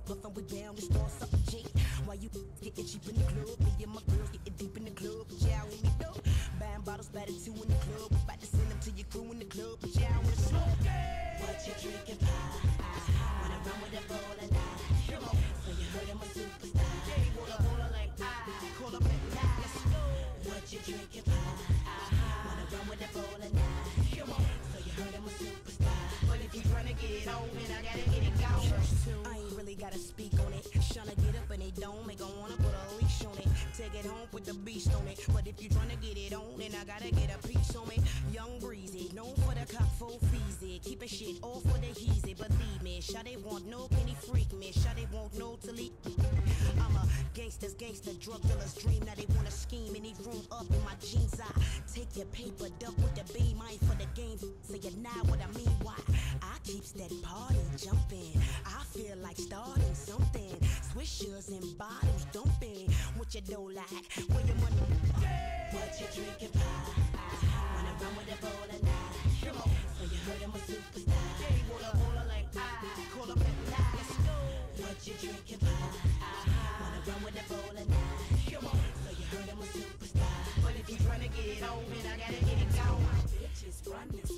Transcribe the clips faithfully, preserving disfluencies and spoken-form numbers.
puffin', we bound to start something, Jake. While you getting cheap in the club, me and my girls getting deep in the club, but y'all with me though. Buying bottles, batted two in the club, about to send them to your crew in the club, but y'all wanna smoke. What you drinking, pie? Wanna run with a bowl of night? Come on, so you heard I'm a superstar. Yeah, wanna hold her like I call up at night. Let's go. What you drinking, pie? Wanna run with a bowl of night? Come on, so you heard I'm a superstar. But if you tryna get it on, then I gotta get it going. I ain't really gotta speak on it. Tryna get up and they don't, they gon' wanna put a leash on it. Take it home, put the beast on it. But if you tryna get it on, then I gotta get a piece on me. Young breezy, known for the cock full feezy. Keeping shit all for the heezy. Believe me, Shawty want no penny freak me. Shawty won't know till he. I'm a gangster's gangster, drug dealer's dream. Now they wanna scheme in each room up in my jeans. I take your paper, duck with the beam. I ain't for the game, so you know what I mean. Why? I keeps that party jumping. I feel like starting something. Swishers and bottles dumping. What you do like? Where your money? What you drinking, pie? Wanna run with a bowl of night? Come on, so you heard I'm a superstar. Yeah, you wanna hold her like I call up at night. Let's go. What you drinking, pie? Wanna run with a bowl of night? Come on, so you heard I'm a superstar. But if you tryna get it on, then I gotta get it going. My bitches run this.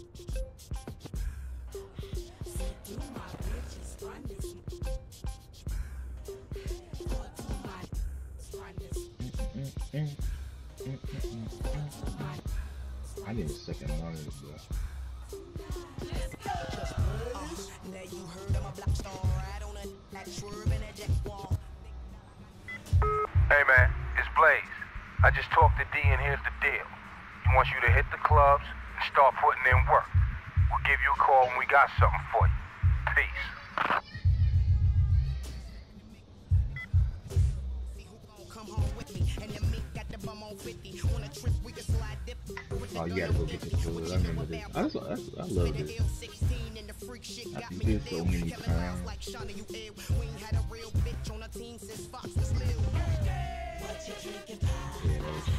So do my bitches run this. I need a second one of this, bro. Now you heard I'm a black star, right on a that swerve and a jack wall. Hey man, it's Blaze. I just talked to D and here's the deal. He wants you to hit the clubs and start putting in work. We'll give you a call when we got something for you. Peace. Oh, you gotta go get this food. I remember this. I, just, I, I love this. I've seen this so many times. Yeah,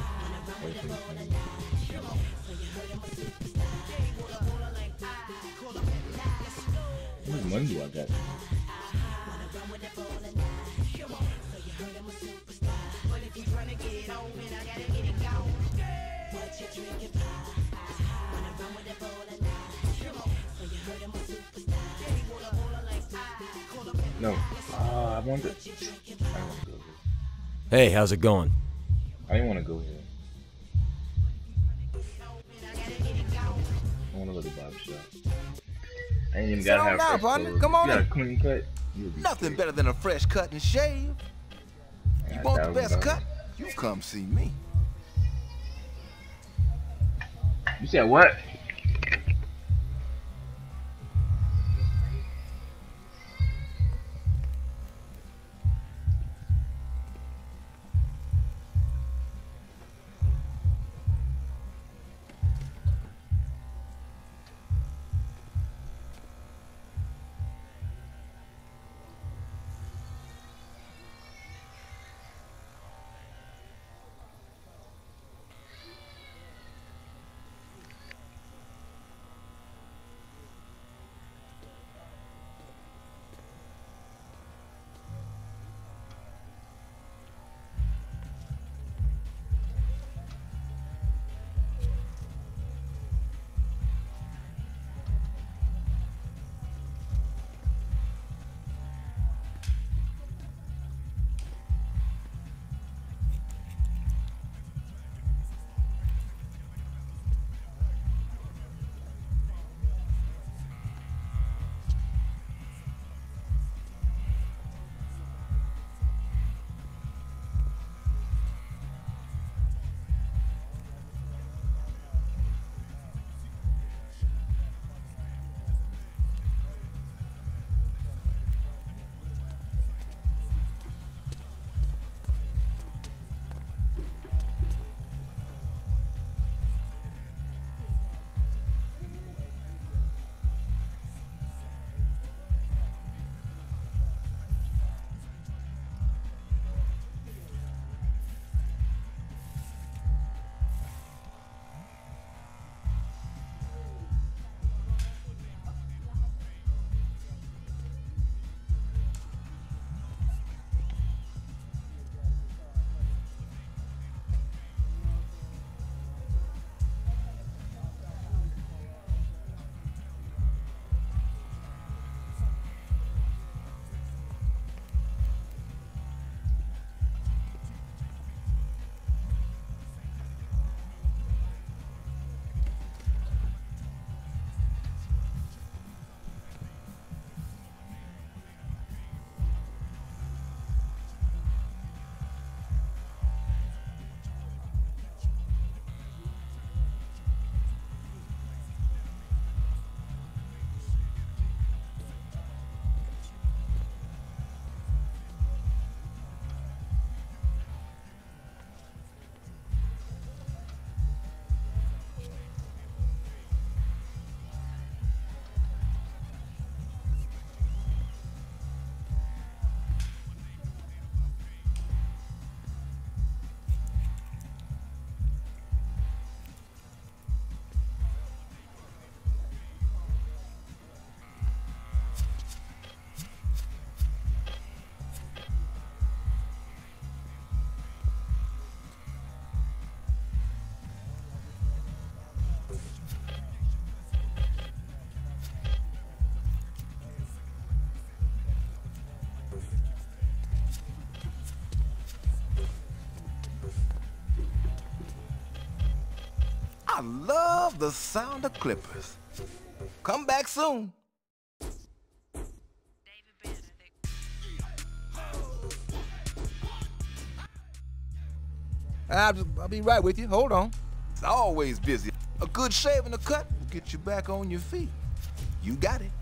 How much money do I got? No. Uh, I wanted. I didn't want to go here. Hey, how's it going? I didn't want to go here. I want to go to the barber shop. I ain't even gotta have now, fresh partner. clothes. Come on You got in. a clean cut. Nothing better than a fresh cut and shave. You want the best cut? You come see me. You said what? I love the sound of clippers. Come back soon. I'll, just, I'll be right with you. Hold on. It's always busy. A good shave and a cut will get you back on your feet. You got it.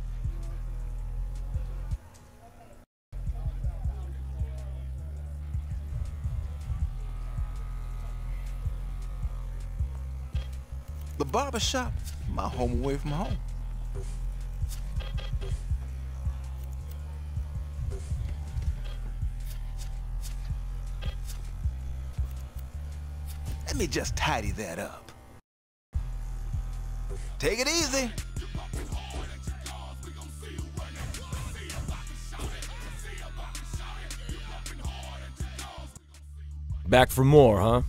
The barber shop, my home away from home. Let me just tidy that up. Take it easy. Back for more, huh?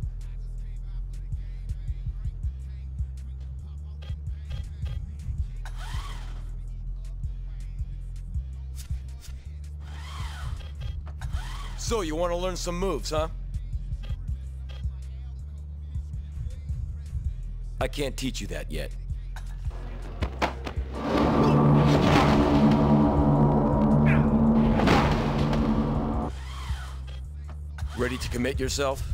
So, you want to learn some moves, huh? I can't teach you that yet. Ready to commit yourself?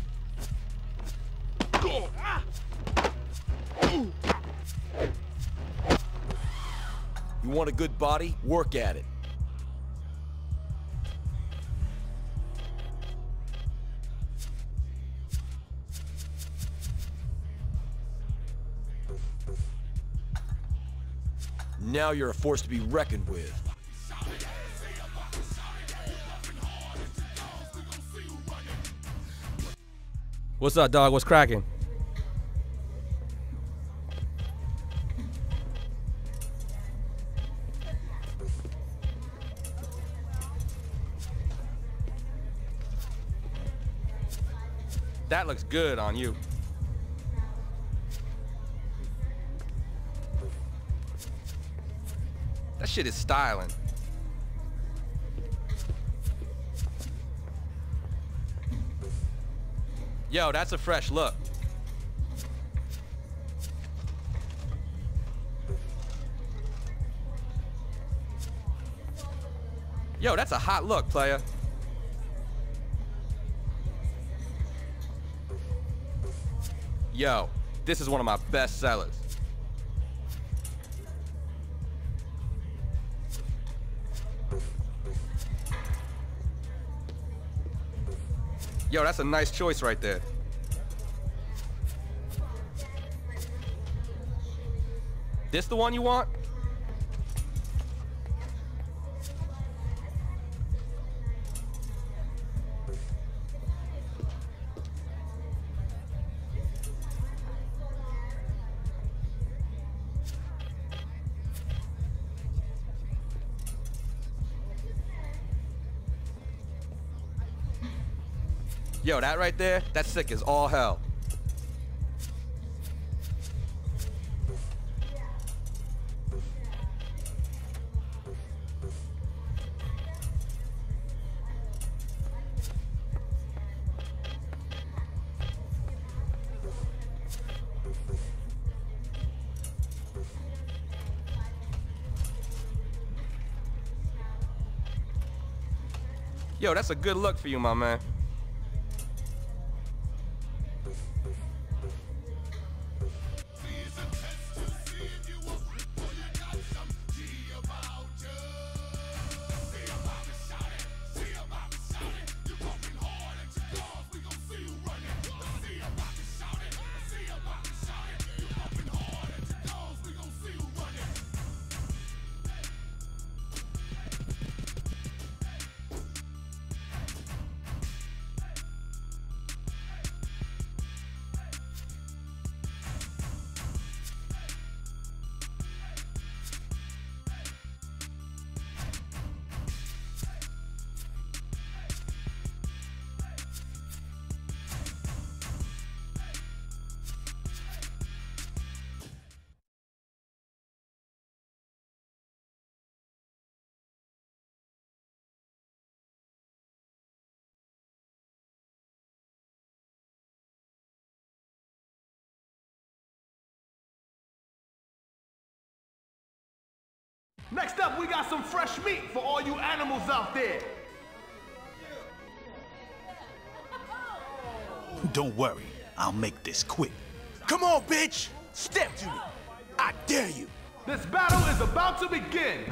You want a good body? Work at it. Now you're a force to be reckoned with. What's up, dog? What's cracking? That looks good on you. That shit is styling. Yo, that's a fresh look. Yo, that's a hot look, player. Yo, this is one of my best sellers. Yo, that's a nice choice right there. This the one you want? Yo, that right there, that's sick as all hell. Yo, that's a good look for you, my man. Next up, we got some fresh meat for all you animals out there. Don't worry, I'll make this quick. Come on, bitch! Step to me! I dare you! This battle is about to begin.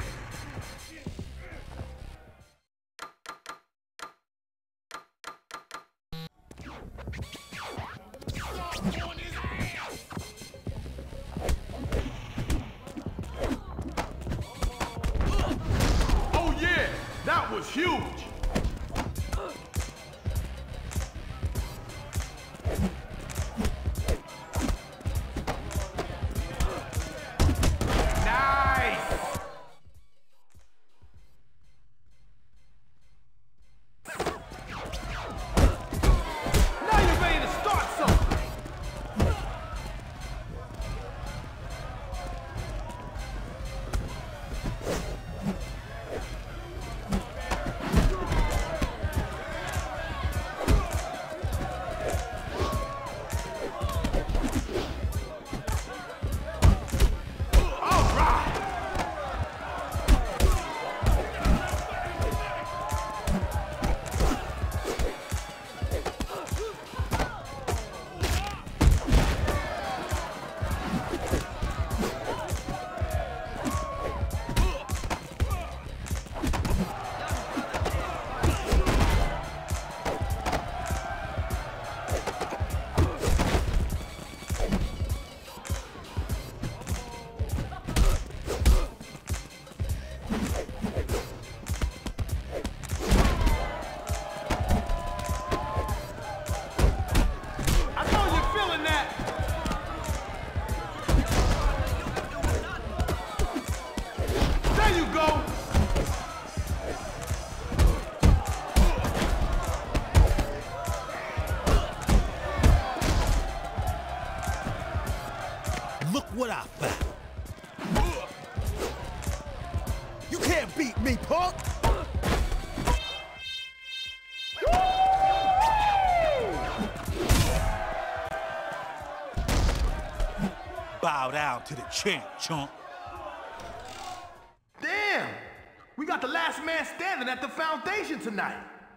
Oh yeah, that was huge. Look what I found. You can't beat me, punk! Bow down to the champ, chump. Damn! We got the last man standing at the foundation tonight.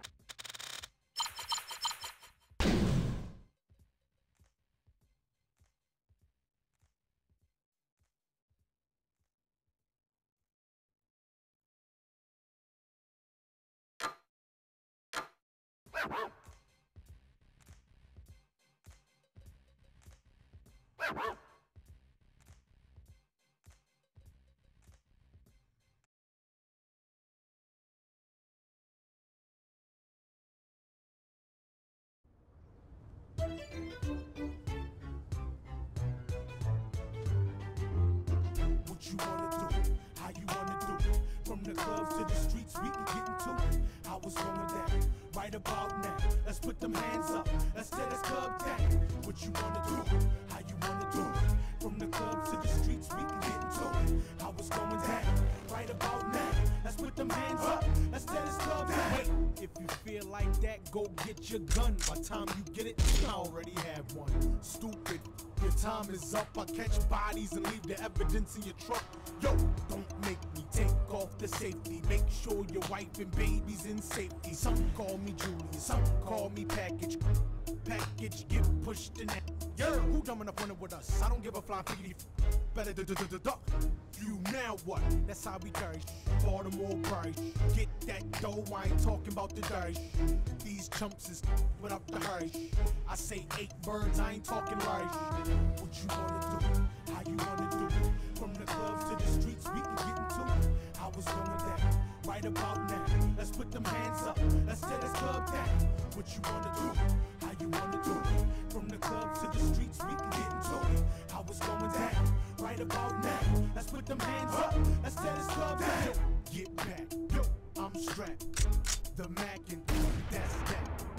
What you wanna do? How you wanna do it? From the clubs to the streets, we can get into it. How it's going down right about now. Let's put them hands up. Let's tear this club down. What you wanna do? How you wanna do it? From the clubs to the streets, we can get into it. How it's going down right about now. Let's put them hands up. Let's tear this club down. Wait, if you feel like that, go get your gun. By the time you get it, I already have one. Stupid. Your time is up. I catch bodies and leave the evidence in your truck. Yo, don't make me take off the safety. Make sure your wife and baby's in safety. Some call me Julius, some call me package. Package get pushed in that. Yeah, who dumb enough running with us? I don't give a flying figgity. Better d d d duck. You now what? That's how we carry. Baltimore price. Get that dough. I ain't talking about the dice. These chumps is without the hurry. I say eight birds. I ain't talking rice. What you wanna do? How you wanna do it? From the clubs to the streets, we can get into it. How it's going down right about now. Let's put them hands up. Let's tear this club down. What you wanna do? How you wanna do it? From the clubs to the streets, we can get into it. How it's going down right about now. Let's put them hands up. Let's tear this club down. Get back, yo, I'm strapped. The Mac and that's that.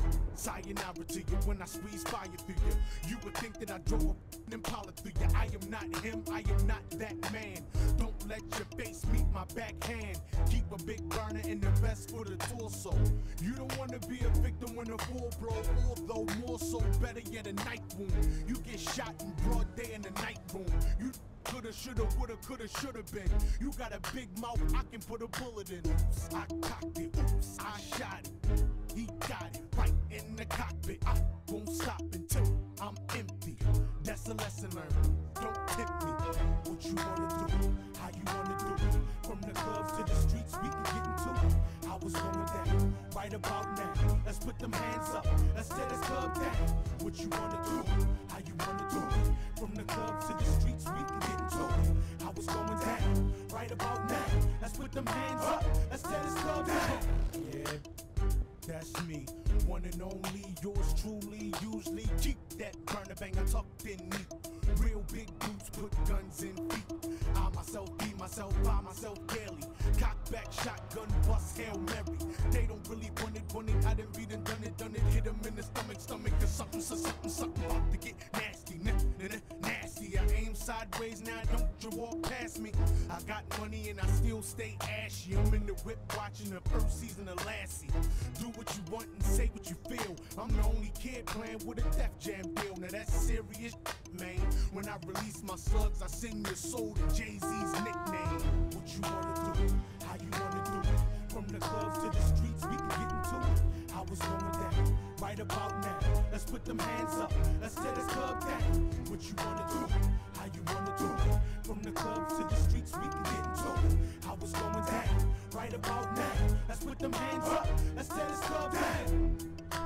Sayonara to you when I squeeze fire through you. You would think that I drove a Impala through you. I am not him, I am not that man. Don't let your face meet my backhand. Keep a big burner in the vest for the torso. You don't want to be a victim when a full blow, although more so better yet a night wound. You get shot in broad day in the night room. You coulda, shoulda, woulda, coulda, shoulda been. You got a big mouth, I can put a bullet in. Oops, I cocked it, oops, I shot it. He got it right in the cockpit. I won't stop until I'm empty. That's a lesson learned. Don't tempt me. What you wanna do? How you wanna do it? From the clubs to the streets, we can get into it. I was going down right about now. Let's put them hands up. Let's tear this club down. What you wanna do? How you wanna do it? From the clubs to the streets, we can get into it. I was going down right about now. Let's put them hands up. Let's tear this club down. Yeah. That's me, one and only, yours truly. Usually keep that burner banger tucked in neat. Real big boots put guns in feet. I myself be myself by myself daily. Cock back shotgun bust Hail Mary. They don't really want it, want it. I done beat and done it, done it. Hit them in the stomach, stomach or something, so something, something about to get nasty, nah, nah, nah, nasty. I aim sideways now, don't you walk past me. I got money and I still stay ashy. I'm in the whip watching the first season of Lassie. Do what you want and say what you feel. I'm the only kid playing with a Def Jam deal. Now that's serious, man. When I release my slugs, I sing your soul to Jay-Z's nickname. What you wanna do? How you wanna do it? From the clubs to the streets, we can get into it. I was going down right about now. Let's put them hands up. Let's tear this club down. What you wanna do? How you wanna do it? From the clubs to the streets, we can get into it. I was going down right about now. Let's put them hands up. Let's tear this club down.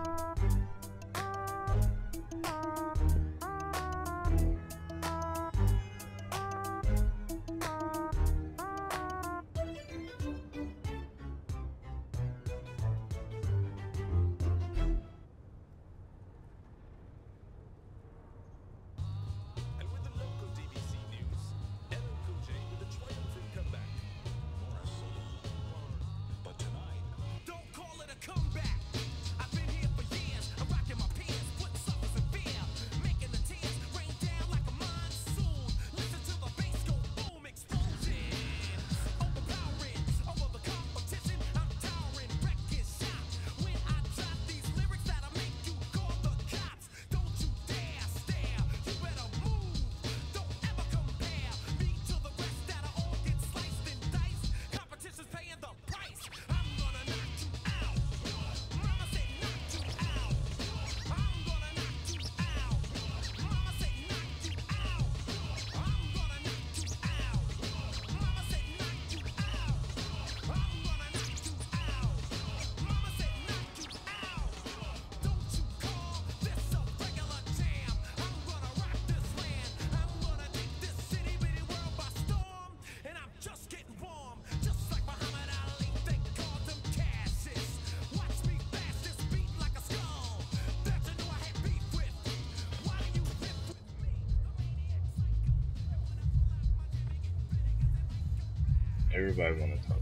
Everybody wanna talk.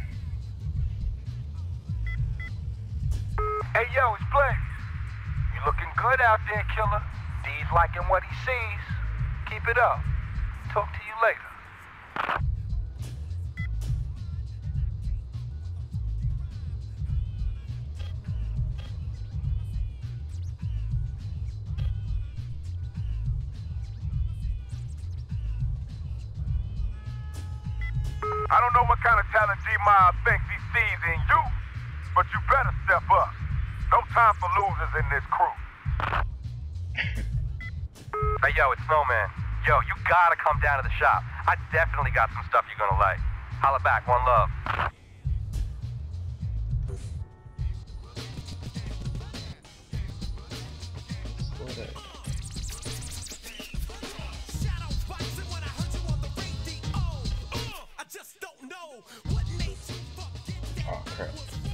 Hey yo, it's Blaze. You looking good out there, killer. D's liking what he sees. Keep it up. Talk to you later. I don't know what kind of talent G-Mob thinks he sees in you, but you better step up. No time for losers in this crew. Hey, yo, it's Snowman. Yo, you gotta come down to the shop. I definitely got some stuff you're gonna like. Holla back, one love. Oh, crap.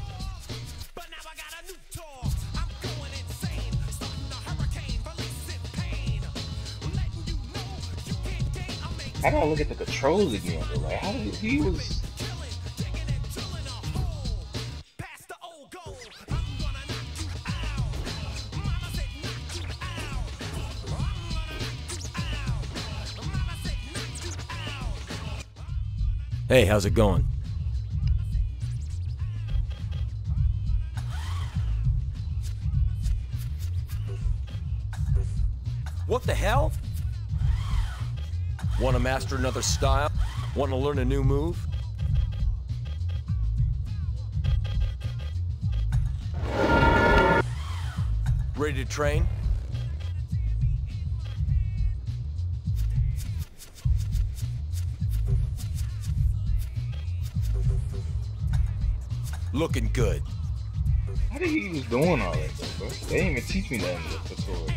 How do I look at the controls again? Like, how did he was? Hey, how's it going? What the hell? Want to master another style? Want to learn a new move? Ready to train? Looking good. How did he was doing all that though, bro? They didn't even teach me that in the tutorial.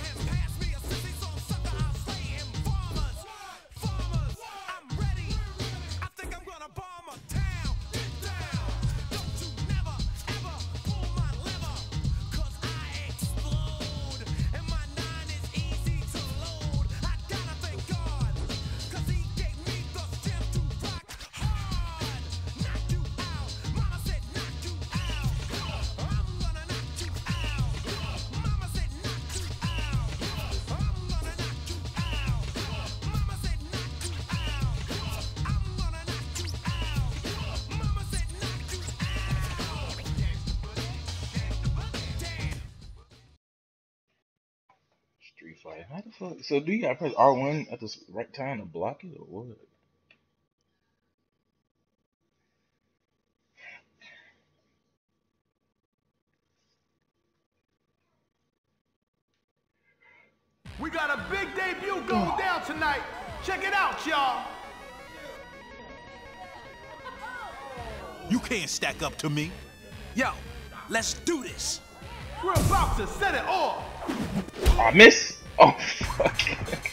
Street Fighter. How the fuck? So do you gotta press R one at the right time to block it or what? We got a big debut going down tonight. Check it out, y'all. You can't stack up to me. Yo, let's do this. We're about to set it off. I miss. Oh fuck.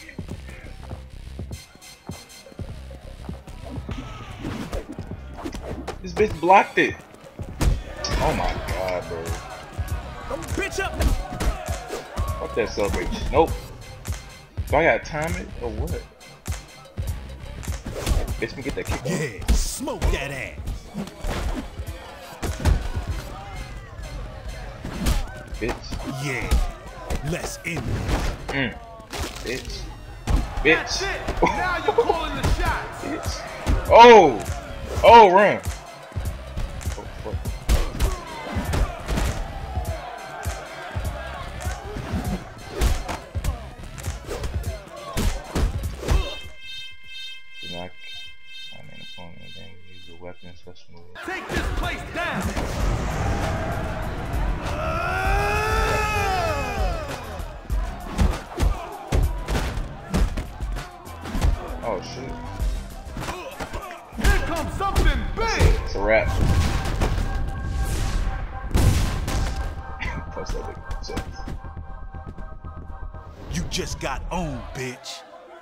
This bitch blocked it. Oh my god, bro. Don't bitch up. Fuck that celebration. Nope. Do I gotta time it or what? Bitch me get that kick off. Yeah, smoke that ass. Bitch. Yeah, let's end this. Mm. Bitch. Bitch. That's it. Now you're calling the shots. Bitch. Oh. Oh, run. Oh, fuck. Knock. I mean, opponent then use a weapon such move. Take this place down. Oh shit. Here comes something big. It's a wrap. Plus that big chest. You just got owned, bitch.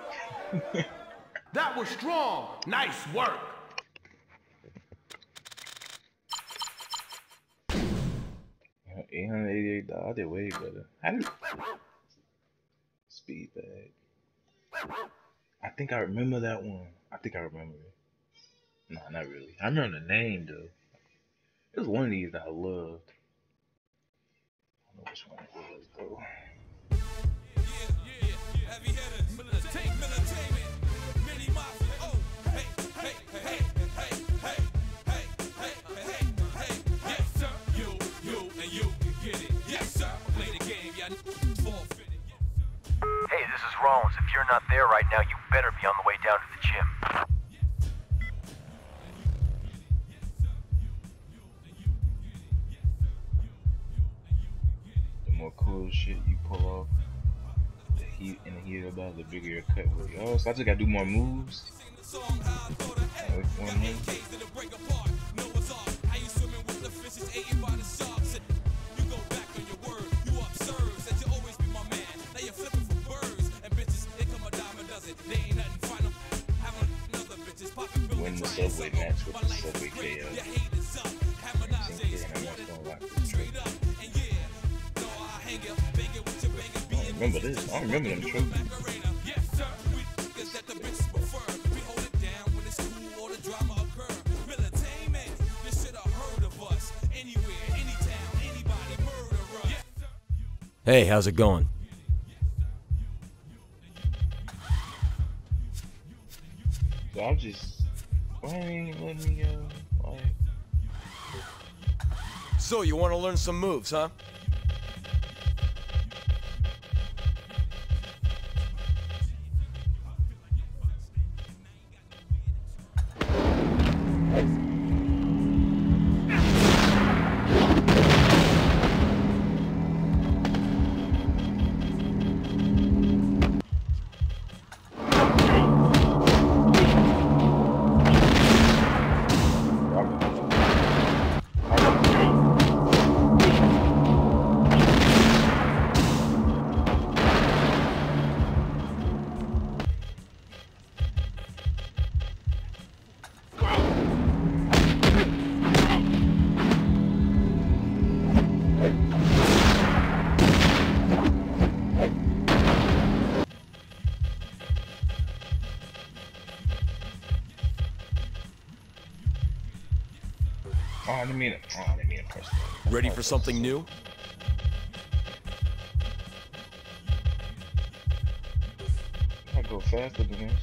That was strong. Nice work. eight hundred eighty-eight dollars. I did way better. How did speed bag? I think I remember that one. I think I remember it. No, not really. I remember the name though. It was one of these that I loved. I don't know which one it was though. Hey, this is Rollins. If you're not there right now, you better be on the way down to the gym. The more cool shit you pull off, the heat in the heat of battle, the bigger your cut will be. Oh, so I just gotta do more moves. Wait for one move. Win the subway match with the subway K O. I remember this. I remember them trophies. Hey, how's it going? So I'm just Why ain't let me uh like... So you want to learn some moves, huh? Oh, I didn't mean it. Oh, I didn't mean to press that. Ready for something new? I go faster than this.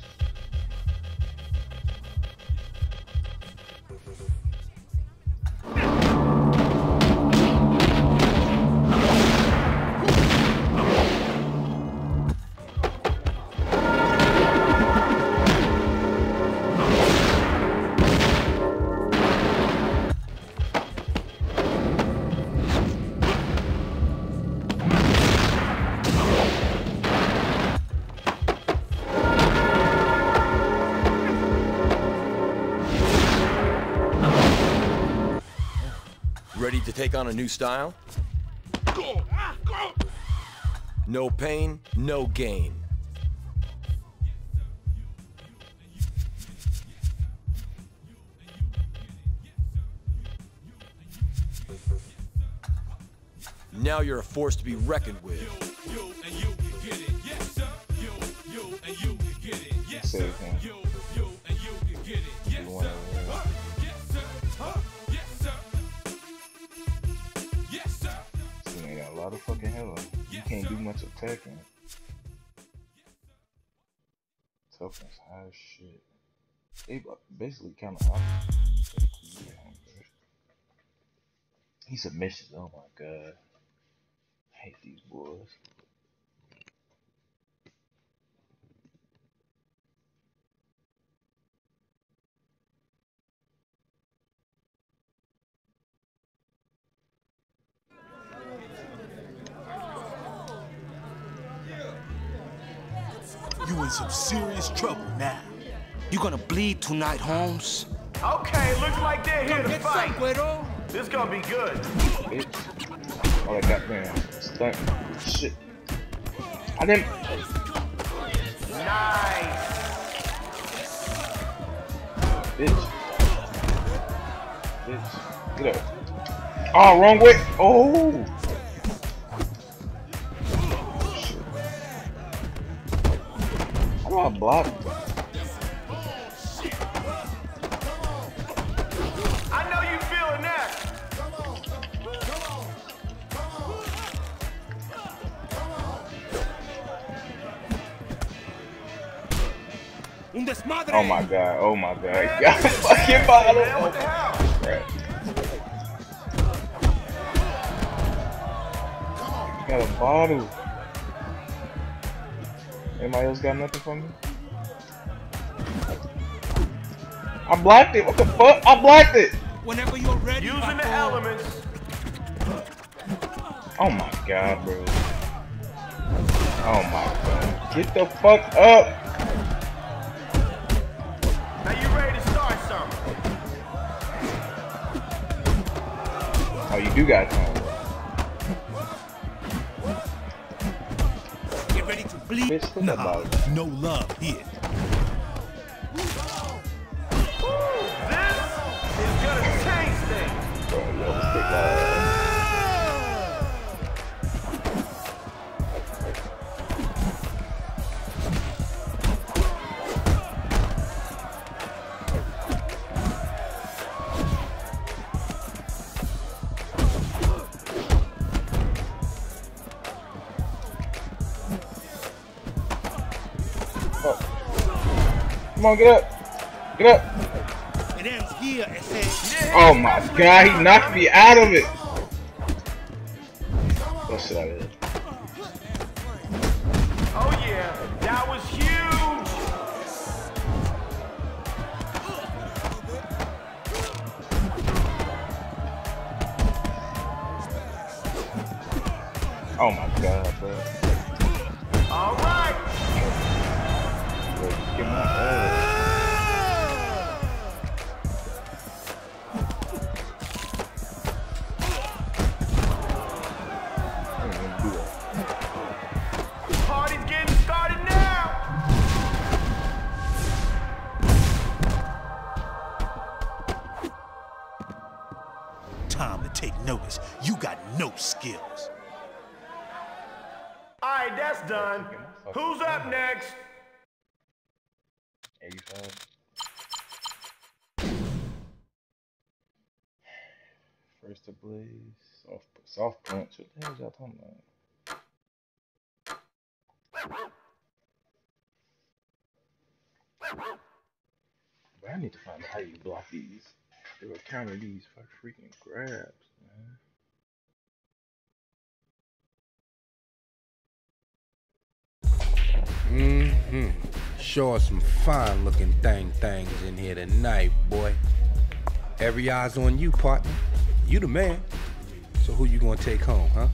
Ready to take on a new style? No pain, no gain. Now you're a force to be reckoned with. Say it again. You wanna a lot of fucking hella. You can't do much attacking. Toughness high as shit. They basically kind of opposite. He submissions. Oh my god. I hate these boys. You in some serious trouble now. You gonna bleed tonight, Holmes? Okay, looks like they're here to Get fight. some, Guido. This gonna be good. Bitch. Oh, that goddamn stunt. Shit. I didn't. Nice. Bitch. Bitch. Get up. Oh, wrong way. Oh. How do I block? I know you feeling that. Un desmadre. Oh my god. Oh my god. He got a fucking bottle. Man, what the hell? Crap. Got a bottle. Anybody else got nothing for me? I blocked it. What the fuck? I blocked it. Whenever you're ready. Using the elements. Oh my god, bro. Oh my god. Get the fuck up. Now you ready to start something? Oh, you do got time. Get ready to bleed. Bitch, think Nah, about it. no love here. This is gonna change things. Bro, yo, stick out. Come on, get up. Get up. Oh my god, he knocked me out of it. What shit out of here? Oh yeah, that was huge. Oh my god, bro. All right. Bro, get my ass. Party's getting started now. Time to take notice. You got no skills. All right, that's done. Who's up next? eighty-five. First to blaze, soft, soft punch. What the hell is y'all talking about? But I need to find out how you block these. They will counter these for freaking grabs, man. Mm-hmm. Sure some fine looking thing things in here tonight, boy. Every eye's on you, partner. You the man. So who you gonna take home, huh?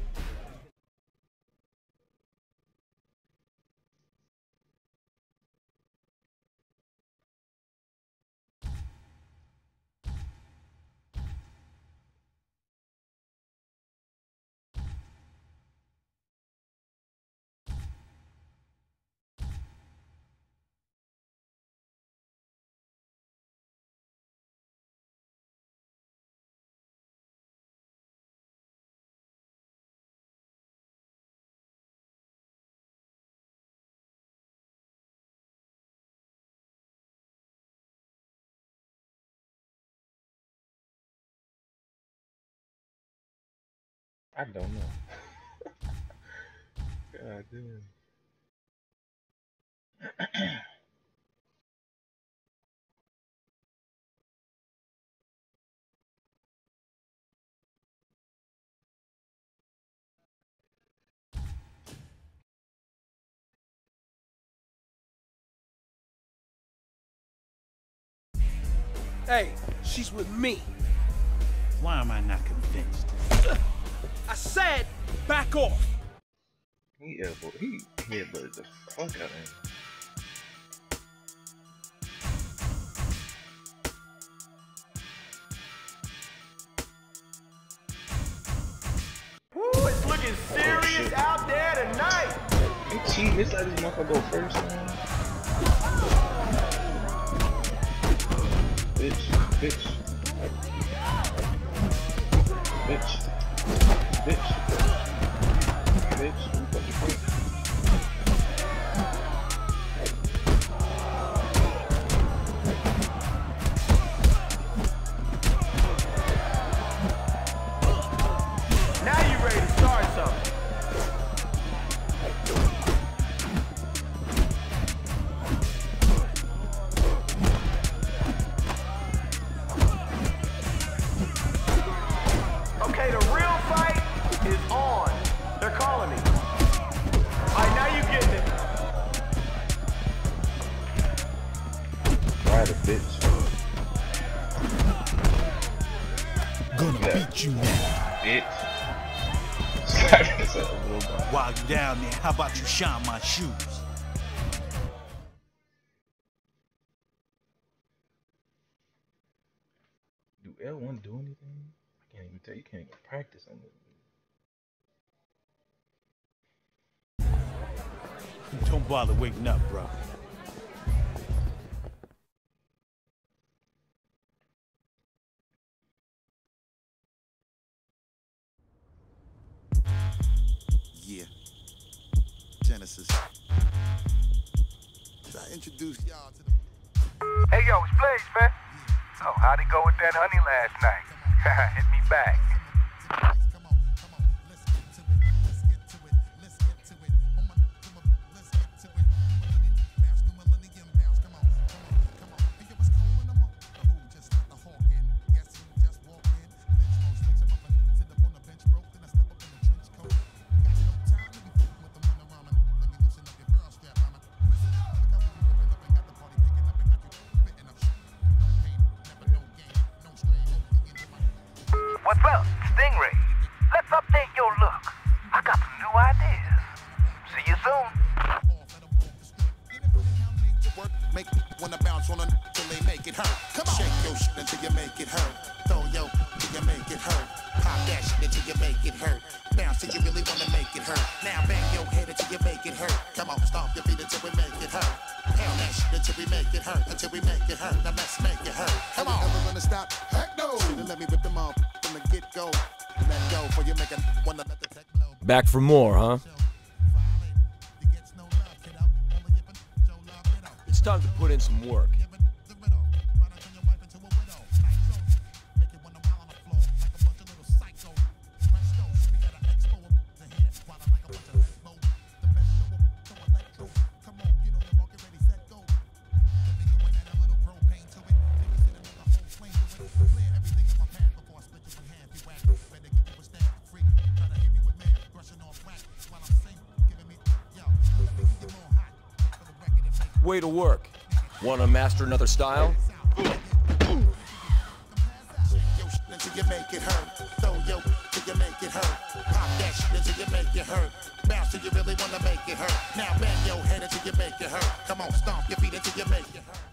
I don't know. God damn. Hey, she's with me. Why am I not convinced? I said, back off. He elbow, he headbutted the fuck out of him. Woo, it's looking serious Oh, out there tonight. He cheating. This like this motherfucker go first, man. Bitch, bitch, bitch, bitch, bitch. Who the fuck you think? Now you ready to start something. Okay, the real fight is on. They're calling me. All right, now you getting it. Ride a bitch. Gonna Yeah. beat you now. Bitch. While you down there, how about you shine my shoes? Do L one do anything? I can't even tell. You can't even practice on this. Don't bother waking up, bro. Yeah. Genesis. Should I introduce y'all to the... Hey, yo, it's Blaze, man. Oh, how'd it go with that honey last night? Hit me back. Come on, come on, let's get to it. Let's get to it. Let's get to it. Oh my, come on, let's get to it. Millennium bounce, new millennium bounce. Come on, come on, come on. Hey, yo, what's calling them up? The who until you make it hurt. Bounce till you really wanna make it hurt. Now bang your head until you make it hurt. Come on, stomp your feet until we make it hurt. Pound that shit until we make it hurt. Until we make it hurt. Now let's make it hurt. Come on. Ever gonna stop? Heck no. Should've let me rip them off from the get go. Let go before you make a one to let the tech blow. Back for more, huh? It's time to put in some work. Way to work. Want to master another style? Until you make it hurt. Throw yo till you make it hurt. Pop that shit until you make it hurt. Bounce till you really wanna make it hurt. Now bang your head until you make it hurt. Come on, stomp your feet until you make it hurt.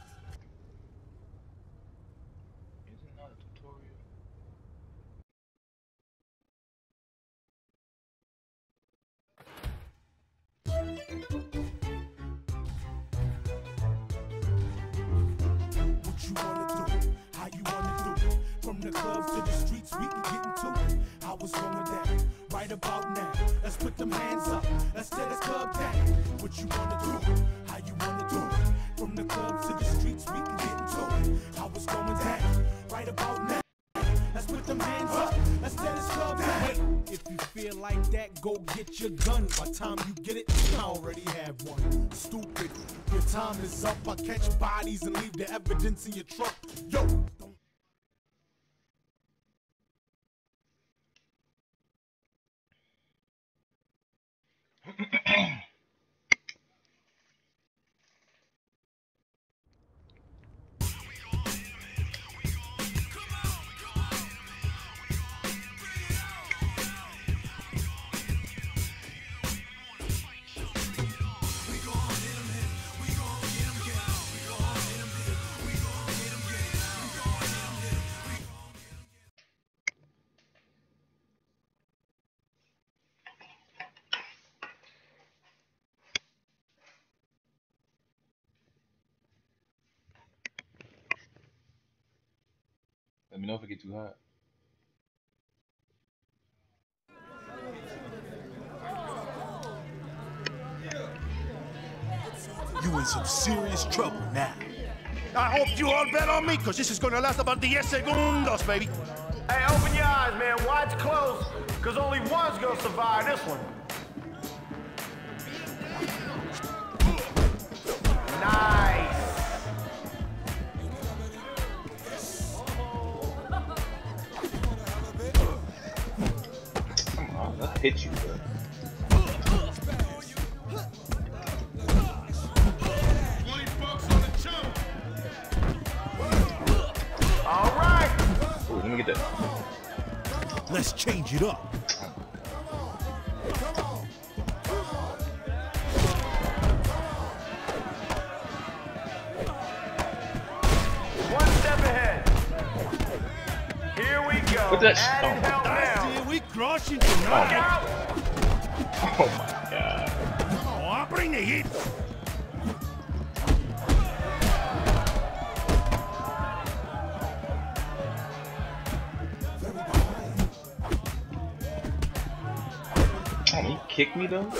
What you wanna do? How you wanna do it? From the clubs to the streets, we can get into it. I was going down right about now. Let's put them hands up. Let's tear this club down. What you wanna do? How you wanna do it? From the clubs to the streets, we can get into it. I was going down right about now. Let's put them hands up. Let's tear this club down. Wait, if you feel like that, go get your gun. By the time you get it, I already have one. Stupid, your time is up. I catch bodies and leave the evidence in your truck. Yo, don't. Let me know if it gets too hot. You in some serious trouble now. I hope you all bet on me, because this is going to last about diez segundos, baby. Hey, open your eyes, man. Watch close, because only one's going to survive this one. Nice. Come on, let's hit you, bro. All right. Ooh, let me get that. Let's change it up. One step ahead. Here we go. What that? Added hell now. See, we crushing tonight. Out. Oh my god. Oh, I'll bring the heat. Oh, he kicked me though?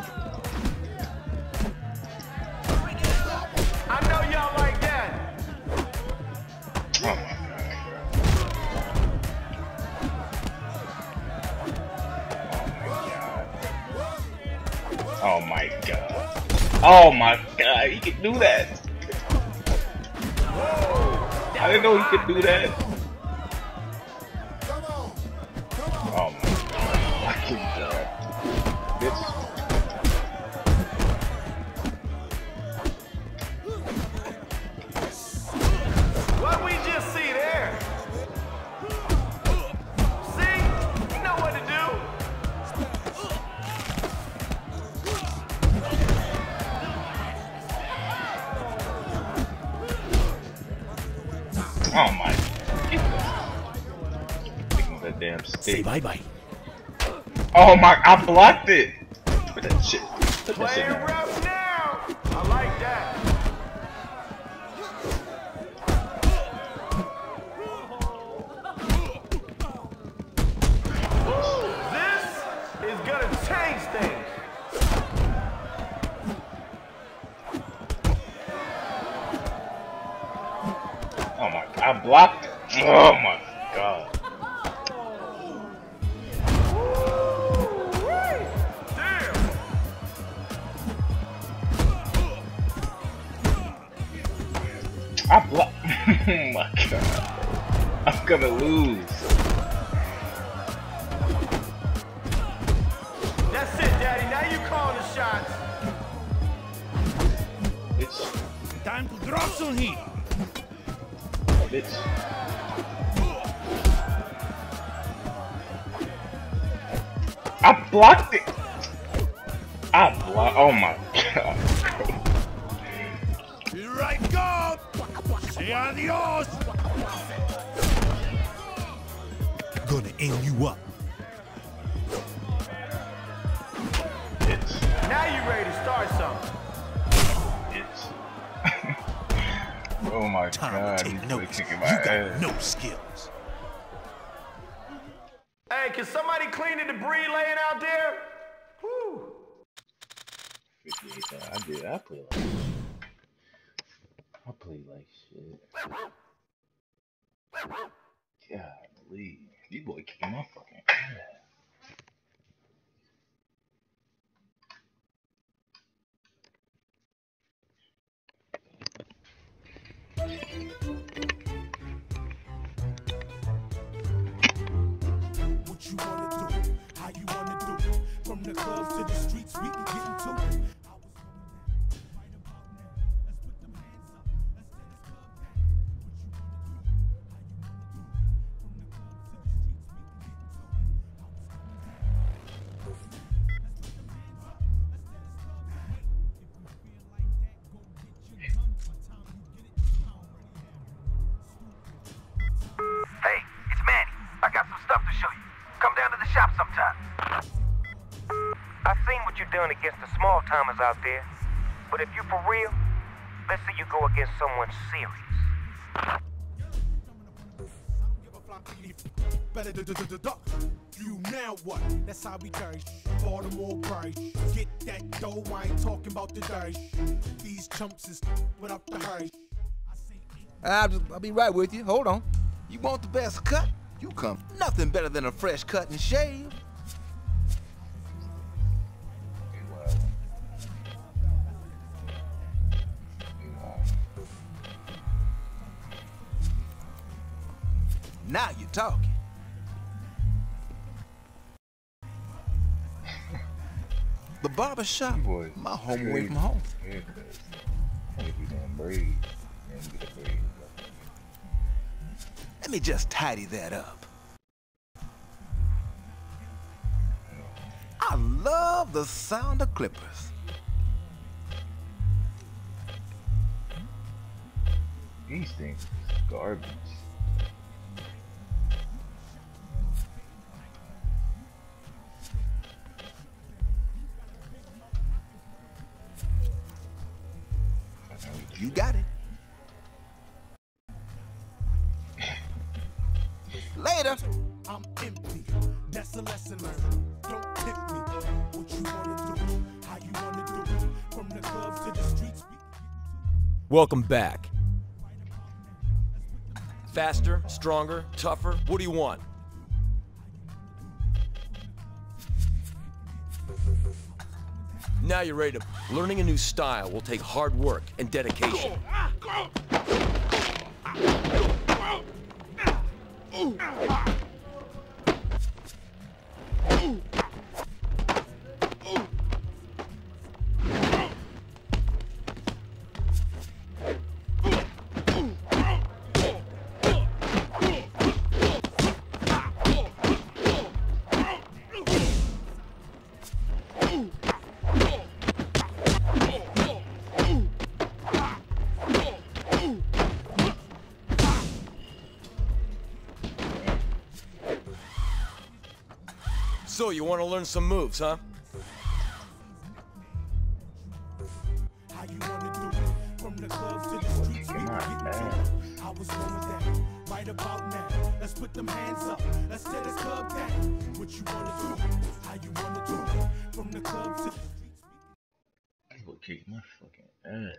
I know y'all like that. Oh my god, bro. Oh my god. Oh my god, he could do that. I didn't know he could do that. Oh my fucking god. Bitch. What we just see there? See? You know what to do. Oh my. Get that. Taking that damn stick. Say bye bye. Oh my! I blocked it. Put that shit. Put that shit down. Rough now. I like that. This is gonna change things. Oh my! I blocked it. Oh my god. I block. Oh my god. I'm gonna lose. That's it, Daddy. Now you calling the shots. Bitch. Time to drop some heat. Bitch. I blocked it. I blocked. Oh my god. Here I go. Say adios. Gonna end you up. Bitch. Now you ready to start something. Bitch. Oh my Time god. to take He's notes. kicking You my got ass. no skills. Hey, can somebody clean the debris laying out there? Whew. fifty-eight, I did. I play like I play like shit. Golly. You boy kicking my fucking ass. What you wanna do? How you wanna do it? From the clubs to the streets, we can get into it. I was right about now. Let's put them hands up. Let's let us club down. What you wanna do? How you wanna do it? From the clubs to the streets, we can get into it. I was let's put them hands up. Let's let us club down. If you feel like that, go get your gun. By the time you get it, I already have it. Hey, it's Manny. I got some stuff to show you. Come down to the shop sometime. I seen what you done against the small timers out there. But if you for real, let's see you go against someone serious. Better do do do do. You now what? That's how we carry. Baltimore price. Get that dough. I ain't talking about the dice. These chumps is without the hurry. I'll, just, I'll be right with you. Hold on. You want the best cut? You come. Nothing better than a fresh cut and shave. Now you're talking. The barber shop, my home away from home. Let me just tidy that up. I love the sound of clippers. These things is garbage. You got it. Later. I'm empty. That's a lesson learned. Don't tempt me. What you wanna do? How you wanna do it? From the clubs to the streets. Welcome back. Faster, stronger, tougher. What do you want? Now you're ready to... Learning a new style will take hard work and dedication. So, you want to learn some moves, huh? How you wanna do it? From the clubs to the streets, we can get to it. I was going down right about now. Let's put them hands up. Let's tear this club down. What you wanna do? How you wanna do it? From the clubs to the streets. I will kick my fucking ass.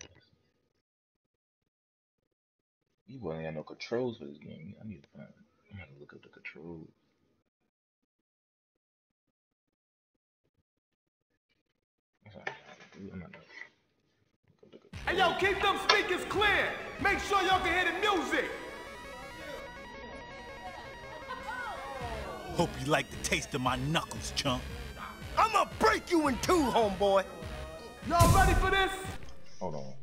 You ain't got no controls for this game. I need to find. I gotta look up the controls. I'm not Hey, yo, keep them speakers clear. Make sure y'all can hear the music. Hope you like the taste of my knuckles, chump. I'ma break you in two, homeboy. Y'all ready for this? Hold on.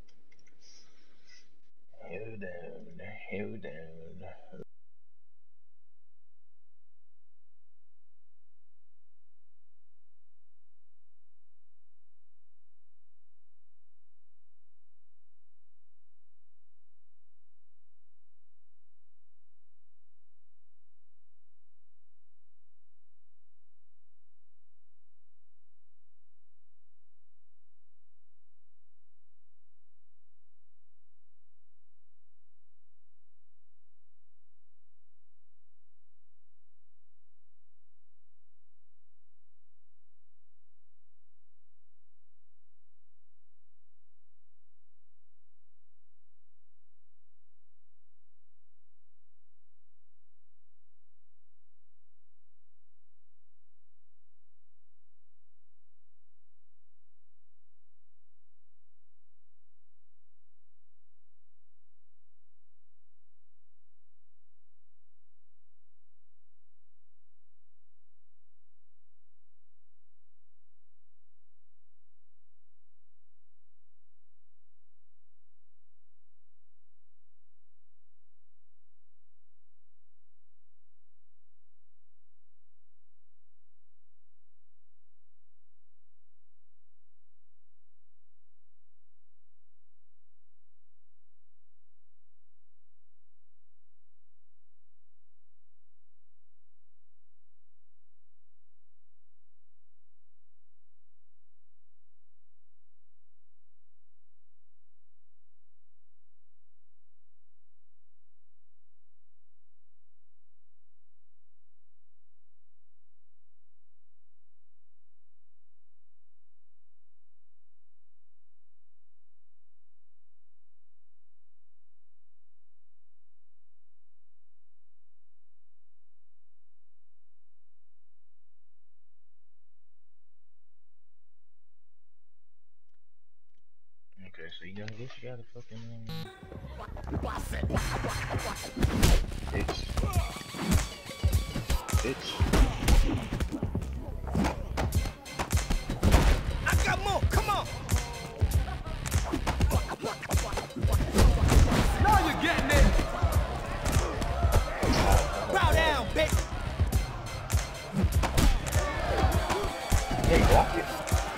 Hold down, hold down. Okay, so you gotta guess you gotta fucking um Bitch. Bitch. I got more, come on! Now you're getting it! Bow down, bitch! Hey, block it.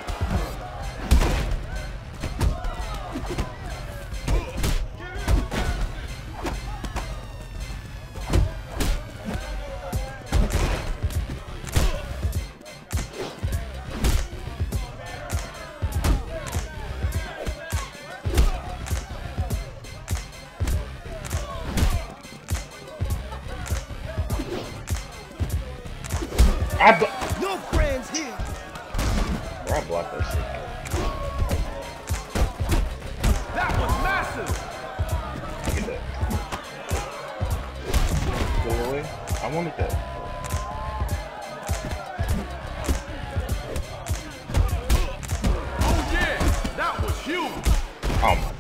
I blo- No friends here! Bro, I blocked that shit. That was massive! Look at that. Go away. I wanted that. Oh yeah! That was huge! Oh my god.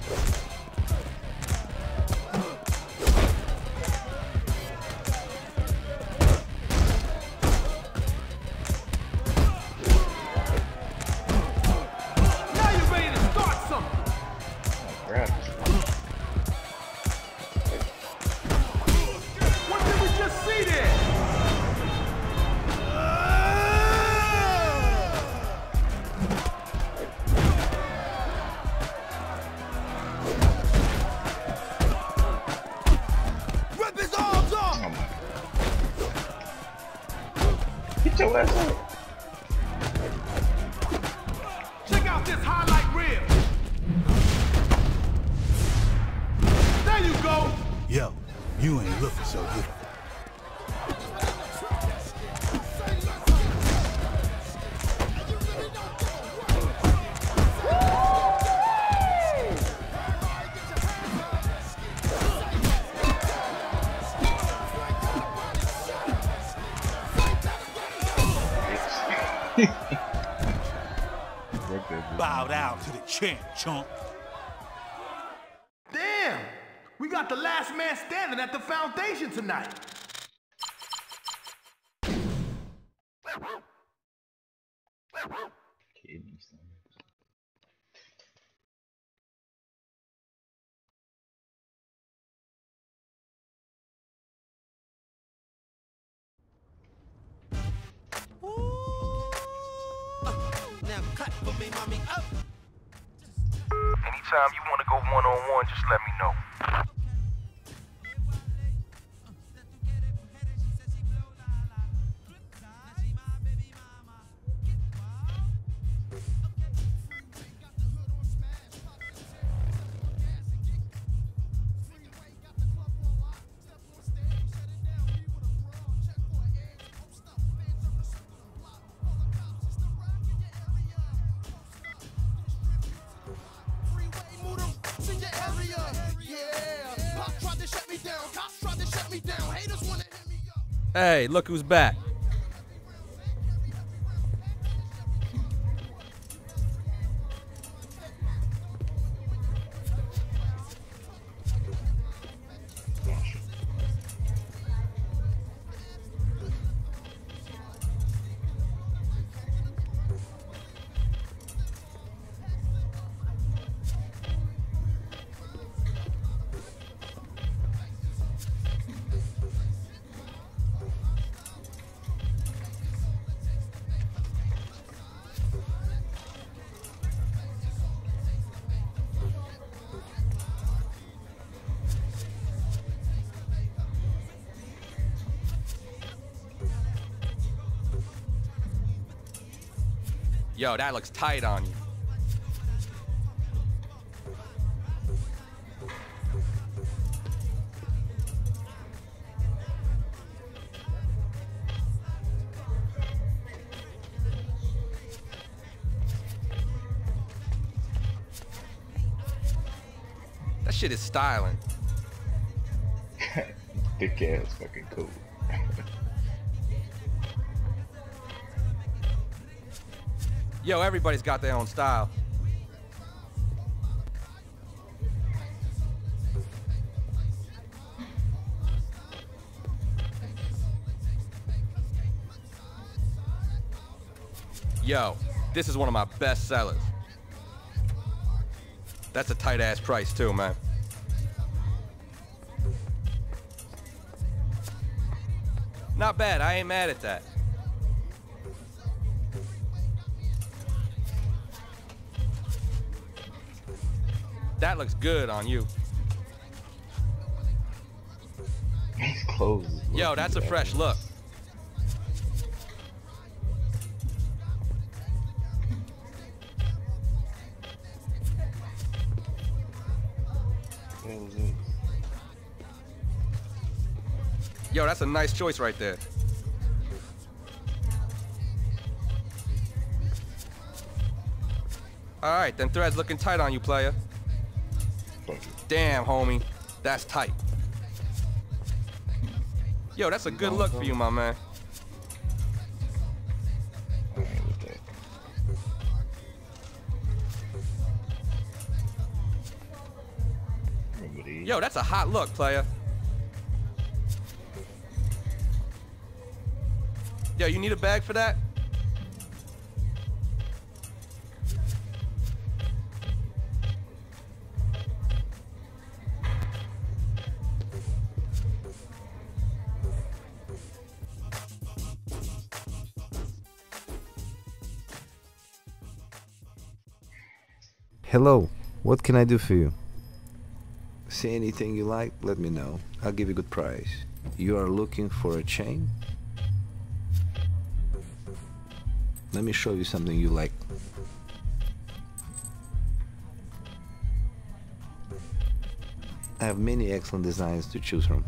Check out this highlight reel. There you go. Yo, you ain't looking so good. Bow down to the champ, chump. Damn! We got the last man standing at the foundation tonight. Kidney stones. Now cut for me, mommy, up. Anytime you want to go one-on-one, just let me know. Hey, look who's back. Yo, that looks tight on you. That shit is styling. Thick ass fucking cool. Yo, everybody's got their own style. Yo, this is one of my best sellers. That's a tight ass price too, man. Not bad, I ain't mad at that. That looks good on you. His clothes. Yo, that's a fresh look. Yo, that's a nice choice right there. All right, then thread's looking tight on you, player. Damn, homie, that's tight. Yo, that's a good look for you, my man. Yo, that's a hot look, player. Yo, you need a bag for that? Hello, what can I do for you? See anything you like, let me know. I'll give you a good price. You are looking for a chain? Let me show you something you like. I have many excellent designs to choose from.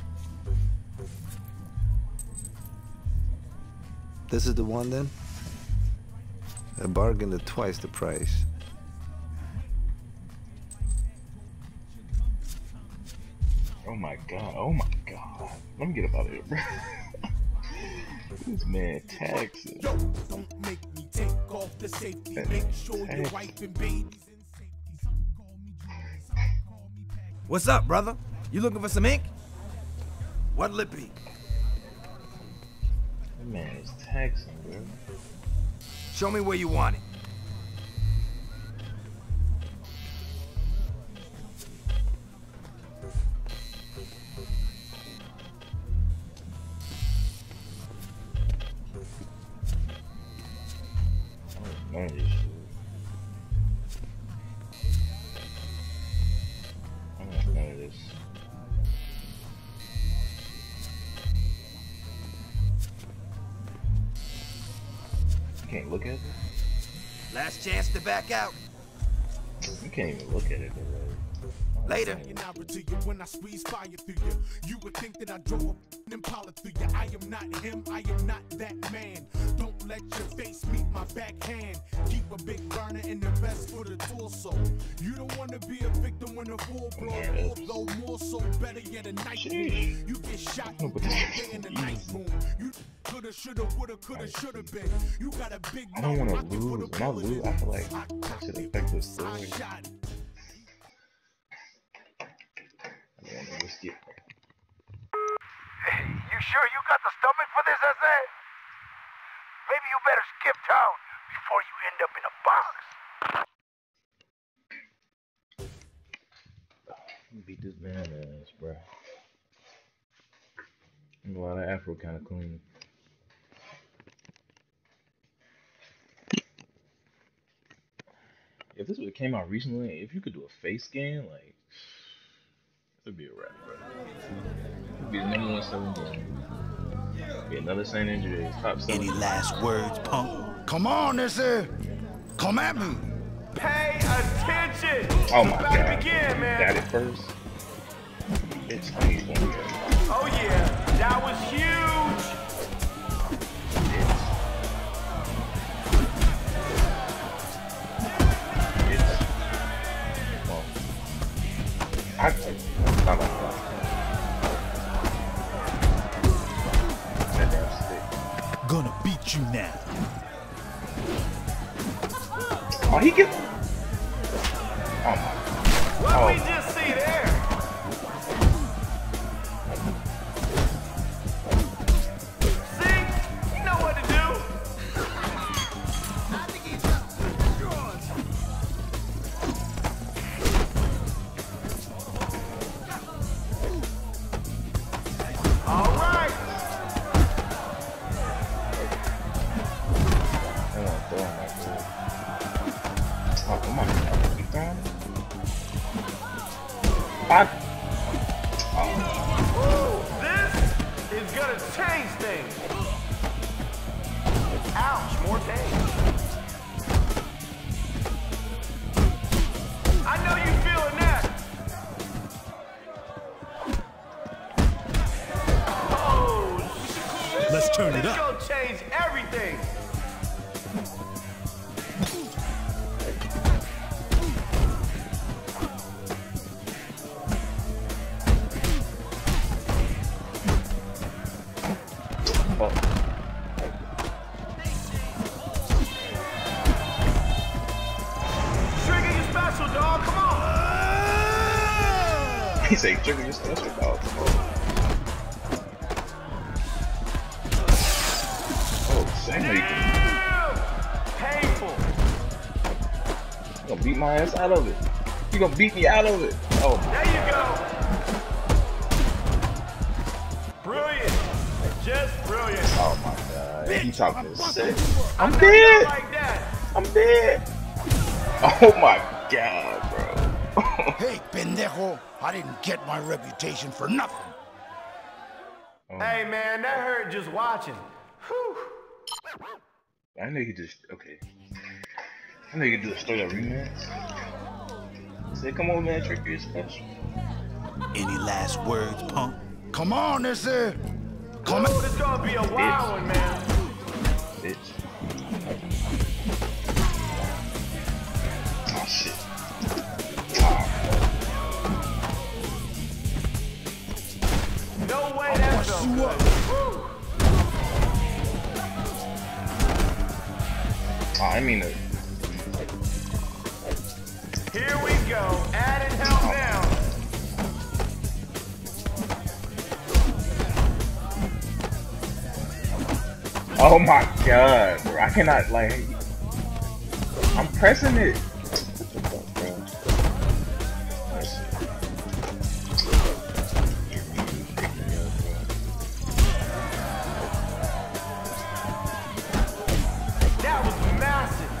This is the one then? A bargain at twice the price. Oh my god, oh my god. Let me get up out of here, bro. This man taxing. Yo, don't make me take off the safety. Make sure your wife and babies in safety. What's up, brother? You looking for some ink? What'll it be? That man is taxing, bro. Show me where you want it. None of this shit. I don't know none of this. You can't look at it? Last chance to back out. You can't even look at it already. Later. When I squeeze fire through you, you would think that I drove a Impala through you. I am not him, I am not that man. Don't let your face meet my backhand. Keep a big burner in the vest for the torso. You don't want to be a victim when a full blow, although more so better yet a nightmare. You get shot in the day in the night boom. You coulda, shoulda, woulda, coulda, shoulda been. You got a big I don't want to lose. When I lose, I feel like that should affect the story. Hey, you sure you got the stomach for this, S A? Maybe you better skip town before you end up in a box. Beat this man ass, bro. Well, that afro kind of clean. If this would have came out recently, if you could do a face scan, like, it'd be a wrap, bro. It'd be the number one selling game. Be another San Andreas top selling. Any last words, punk? Come on, this is. Come at me. Pay attention. Oh my About god. to begin, man. Got it first. It's crazy. Oh yeah, that was huge. I think it's not like that. That damn stick. Gonna beat you now. Oh, he gets. Oh my. What Oh. we just see there? See? You know what to do. All right. I want to throw him like that. Oh, come on. Keep throwing it. I... Oh. Ooh, this is gonna change things. Ouch, more pain. I know you feeling that. Oh, Let's turn it this up. gonna change everything. Trigger your special, dog. Come on. He said, trigger your special dog. Oh, shit. I know you can. Painful. You gonna beat my ass out of it. You gonna beat me out of it. Oh, There you go. Brilliant. Just brilliant. oh my god. He talking shit. I I'm know you dead. like that. I'm dead. Oh my god, bro. Hey, pendejo. I didn't get my reputation for nothing. Hey, man, that hurt just watching. Whew. I know you could just okay. I know you could do a straight up remix. Say, come on, man, Tricky is special. Any last words, punk? Come on, this is. Come on. This gonna be a wild one, man. Bitch. Oh shit. No way that's so good. Oh, I mean it. Here we go. Adding hell down. Oh my god, bro. I cannot, like. I'm pressing it. That was massive.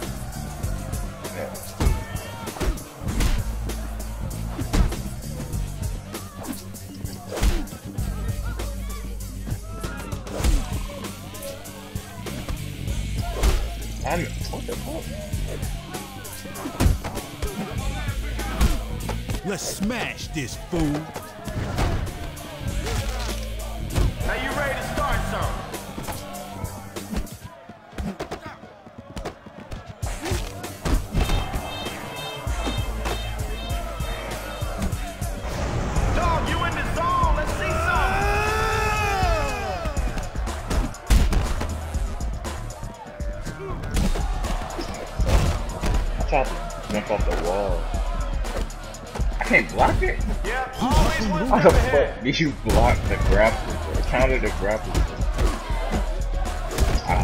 I'm, what the fuck? Let's smash this fool. Now you ready to start something? Dog, you in the zone. Let's see something. I tried to jump off the wall. I can't block it? Yeah, always one How step the ahead. fuck did you block the grapple? Bro? Counter the grapple. Ah.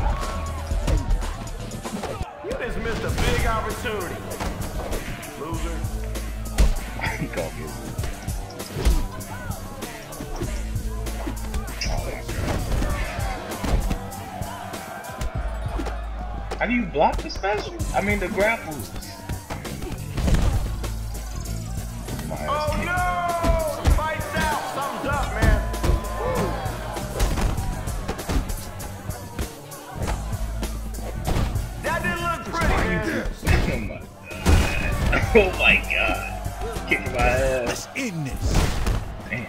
You just missed a big opportunity. Loser. He gonna get it. How do you block the special? I mean the grapples. Oh no! Fights out. Something's up, man. Woo. That didn't look pretty, man. Oh my god. Kick my ass. Let's end this. Damn.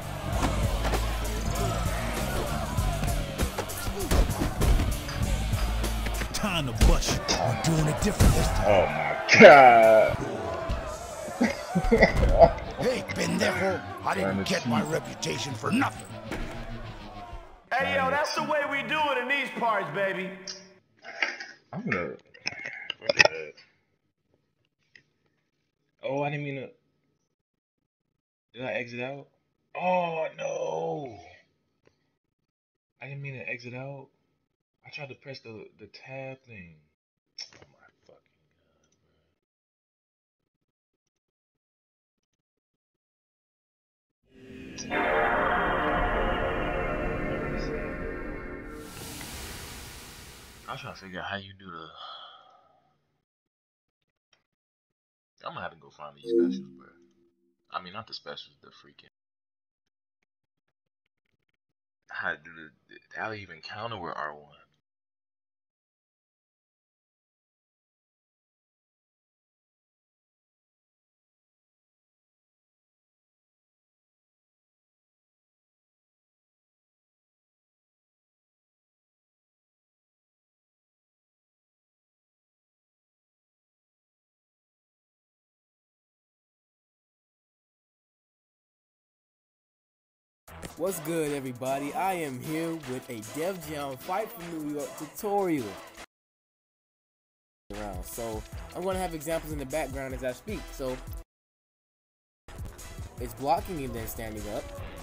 Time to bust you. I'm doing it different this time. Oh my god. Hey, pendejo. I didn't get my reputation for nothing. Hey, yo, that's the way we do it in these parts, baby. I'm gonna. Oh, I didn't mean to. Did I exit out? Oh no! I didn't mean to exit out. I tried to press the the tab thing. Oh my fucking god, bro. I'm trying to figure out how you do the. I'm gonna have to go find these specials, bro. I mean, not the specials, the freaking. How to do the. How to even counter with R one. What's good, everybody? I am here with a Def Jam Fight for New York tutorial. So I'm going to have examples in the background as I speak. So it's blocking and then standing up,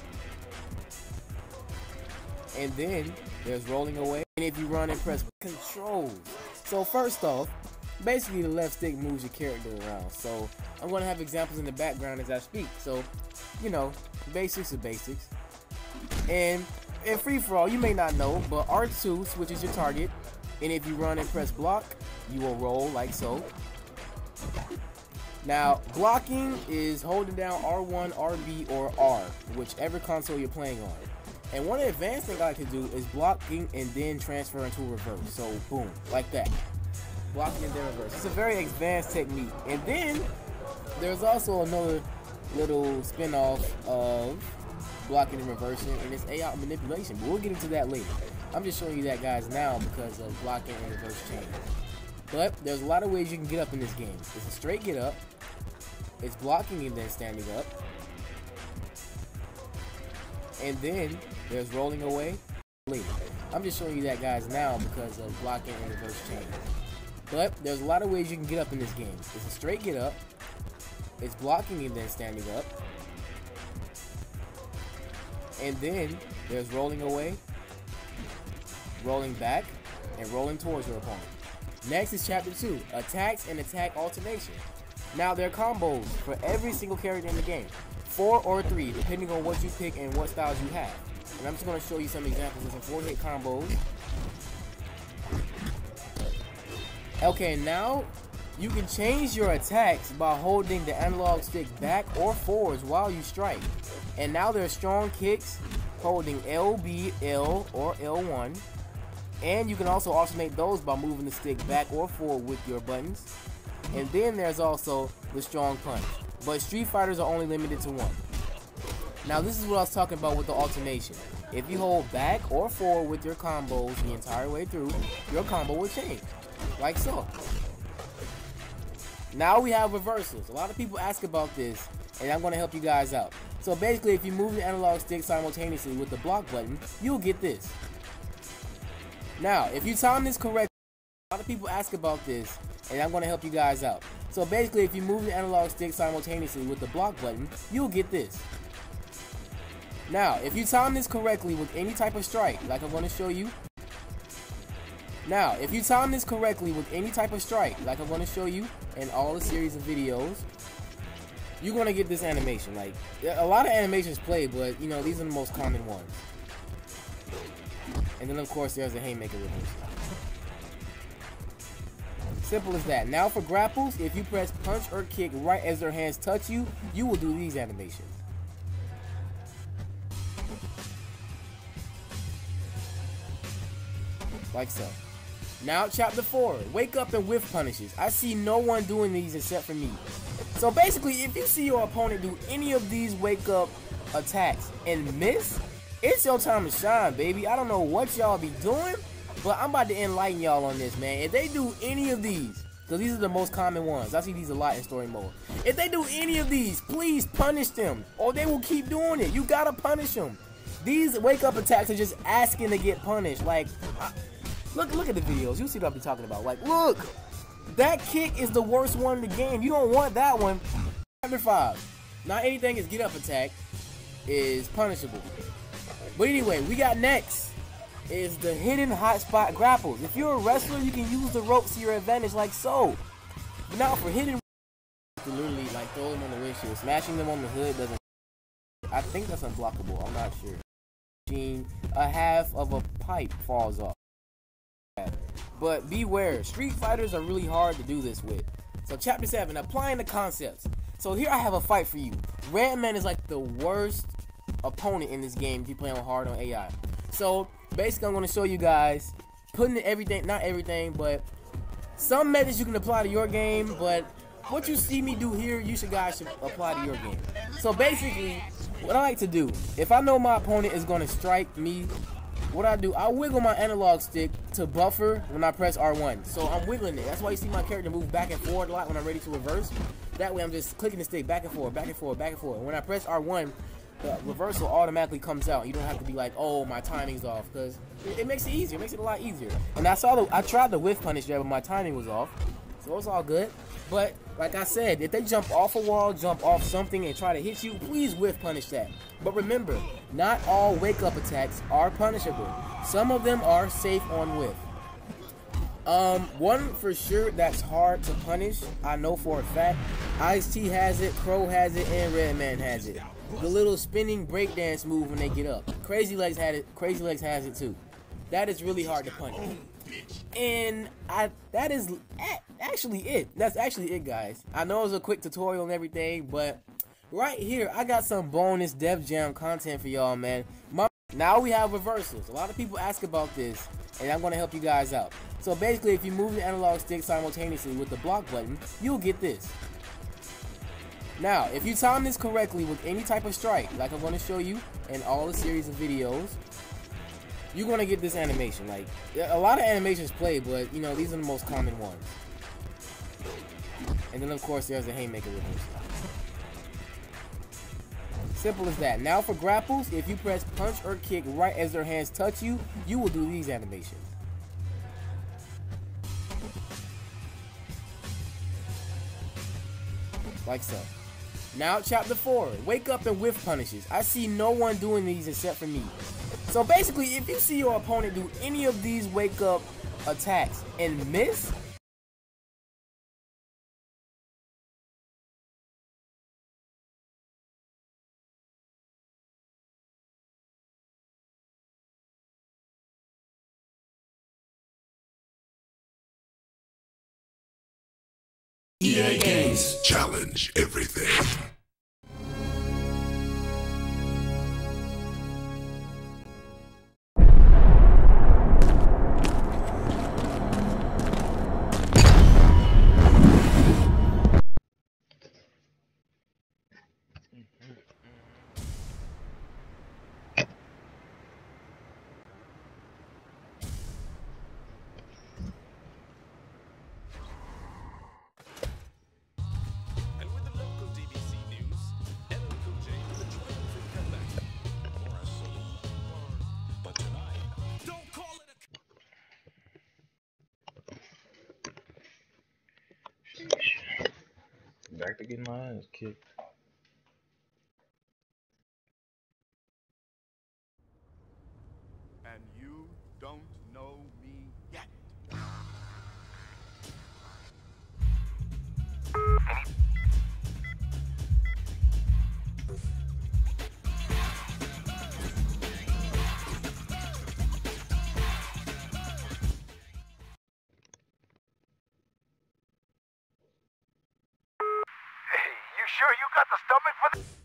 and then there's rolling away. And if you run and press controls. So first off, basically the left stick moves your character around. So I'm going to have examples in the background as I speak. So, you know, basics are basics. And in free for all, you may not know, but R two switches your target, and if you run and press block, you will roll like so. Now, blocking is holding down R one, R B, or R, whichever console you're playing on. And one advanced thing I like to do is blocking and then transfer into reverse. So boom, like that. Blocking and then reverse. It's a very advanced technique. And then there's also another little spin-off of blocking and reversing, and it's A I manipulation. But we'll get into that later. I'm just showing you that, guys, now because of blocking and reverse chain. But there's a lot of ways you can get up in this game. It's a straight get up. It's blocking and then standing up. And then there's rolling away later. I'm just showing you that, guys, now because of blocking and reverse chain. But there's a lot of ways you can get up in this game. It's a straight get up. It's blocking and then standing up. And then there's rolling away, rolling back, and rolling towards your opponent. Next is chapter two, attacks and attack alternation. Now there are combos for every single character in the game. Four or three, depending on what you pick and what styles you have. And I'm just going to show you some examples of some four hit combos. Okay, now you can change your attacks by holding the analog stick back or forwards while you strike. And now there are strong kicks holding L, B, L, or L one. And you can also alternate those by moving the stick back or forward with your buttons. And then there's also the strong punch. But Street Fighters are only limited to one. Now this is what I was talking about with the alternation. If you hold back or forward with your combos the entire way through, your combo will change. Like so. Now we have reversals. A lot of people ask about this, and I'm going to help you guys out. So basically, if you move the analog stick simultaneously with the block button, you'll get this. Now, if you time this correctly, a lot of people ask about this, and I'm going to help you guys out. So basically, if you move the analog stick simultaneously with the block button, you'll get this. Now, if you time this correctly with any type of strike, like I'm going to show you. Now, if you time this correctly with any type of strike, like I'm going to show you in all the series of videos, you're going to get this animation. Like, a lot of animations play, but, you know, these are the most common ones. And then, of course, there's a haymaker reversal. Simple as that. Now for grapples, if you press punch or kick right as their hands touch you, you will do these animations. Like so. Now chapter four, wake up and whiff punishes. I see no one doing these except for me. So basically, if you see your opponent do any of these wake up attacks and miss, it's your time to shine, baby. I don't know what y'all be doing, but I'm about to enlighten y'all on this, man. If they do any of these, because these are the most common ones. I see these a lot in story mode. If they do any of these, please punish them, or they will keep doing it. You gotta punish them. These wake up attacks are just asking to get punished. Like, I, look, look at the videos. You see what I'm talking about. Like, look, that kick is the worst one in the game. You don't want that one. Chapter five. Not anything is get up attack is punishable. But anyway, we got next is the hidden hotspot grapples. If you're a wrestler, you can use the ropes to your advantage like so. But now for hidden, you can literally like throw them on the windshield. Smashing them on the hood doesn't. I think that's unblockable. I'm not sure. A half of a pipe falls off. But beware, Street Fighters are really hard to do this with. So chapter seven, applying the concepts. So here I have a fight for you. Redman is like the worst opponent in this game if you play on hard on A I. So basically I'm going to show you guys putting everything, not everything, but some methods you can apply to your game, but what you see me do here, you should guys should apply to your game. So basically, what I like to do, if I know my opponent is going to strike me, what I do, I wiggle my analog stick to buffer when I press R one. So I'm wiggling it. That's why you see my character move back and forward a lot when I'm ready to reverse. That way I'm just clicking the stick back and forth, back and forth, back and forth. When I press R one, the reversal automatically comes out. You don't have to be like, oh, my timing's off, because it, it makes it easier. It makes it a lot easier. And I saw the, I tried the whiff punish there, but my timing was off. So it's all good. But like I said, if they jump off a wall, jump off something, and try to hit you, please whiff punish that. But remember, not all wake-up attacks are punishable. Some of them are safe on whiff. Um, one for sure that's hard to punish, I know for a fact, Ice-T has it, Crow has it, and Redman has it. The little spinning breakdance move when they get up. Crazy Legs had it. Crazy Legs has it too. That is really hard to punish. And I that is actually it. That's actually it, guys. I know it was a quick tutorial and everything, but right here I got some bonus Def Jam content for y'all, man. My Now we have reversals. A lot of people ask about this, and I'm going to help you guys out. So basically, if you move the analog stick simultaneously with the block button, you'll get this. Now, if you time this correctly with any type of strike, like I'm going to show you in all the series of videos, you're going to get this animation. Like, a lot of animations play, but, you know, these are the most common ones. And then, of course, there's a haymaker reversal. Simple as that. Now for grapples, if you press punch or kick right as their hands touch you, you will do these animations. Like so. Now chapter four, wake up and whiff punishes. I see no one doing these except for me. So basically, if you see your opponent do any of these wake up attacks and miss, E A Games. Challenge everything. Back to getting my ass kicked. And you don't know me yet. You sure you got the stomach for this?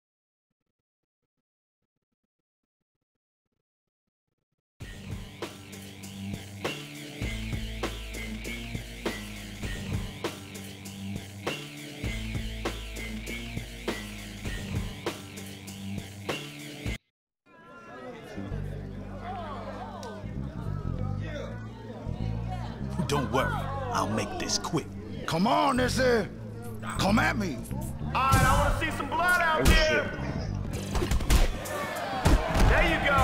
Don't worry, I'll make this quick. Come on, this is. Come at me. All right, I want to see some blood out there. There you go.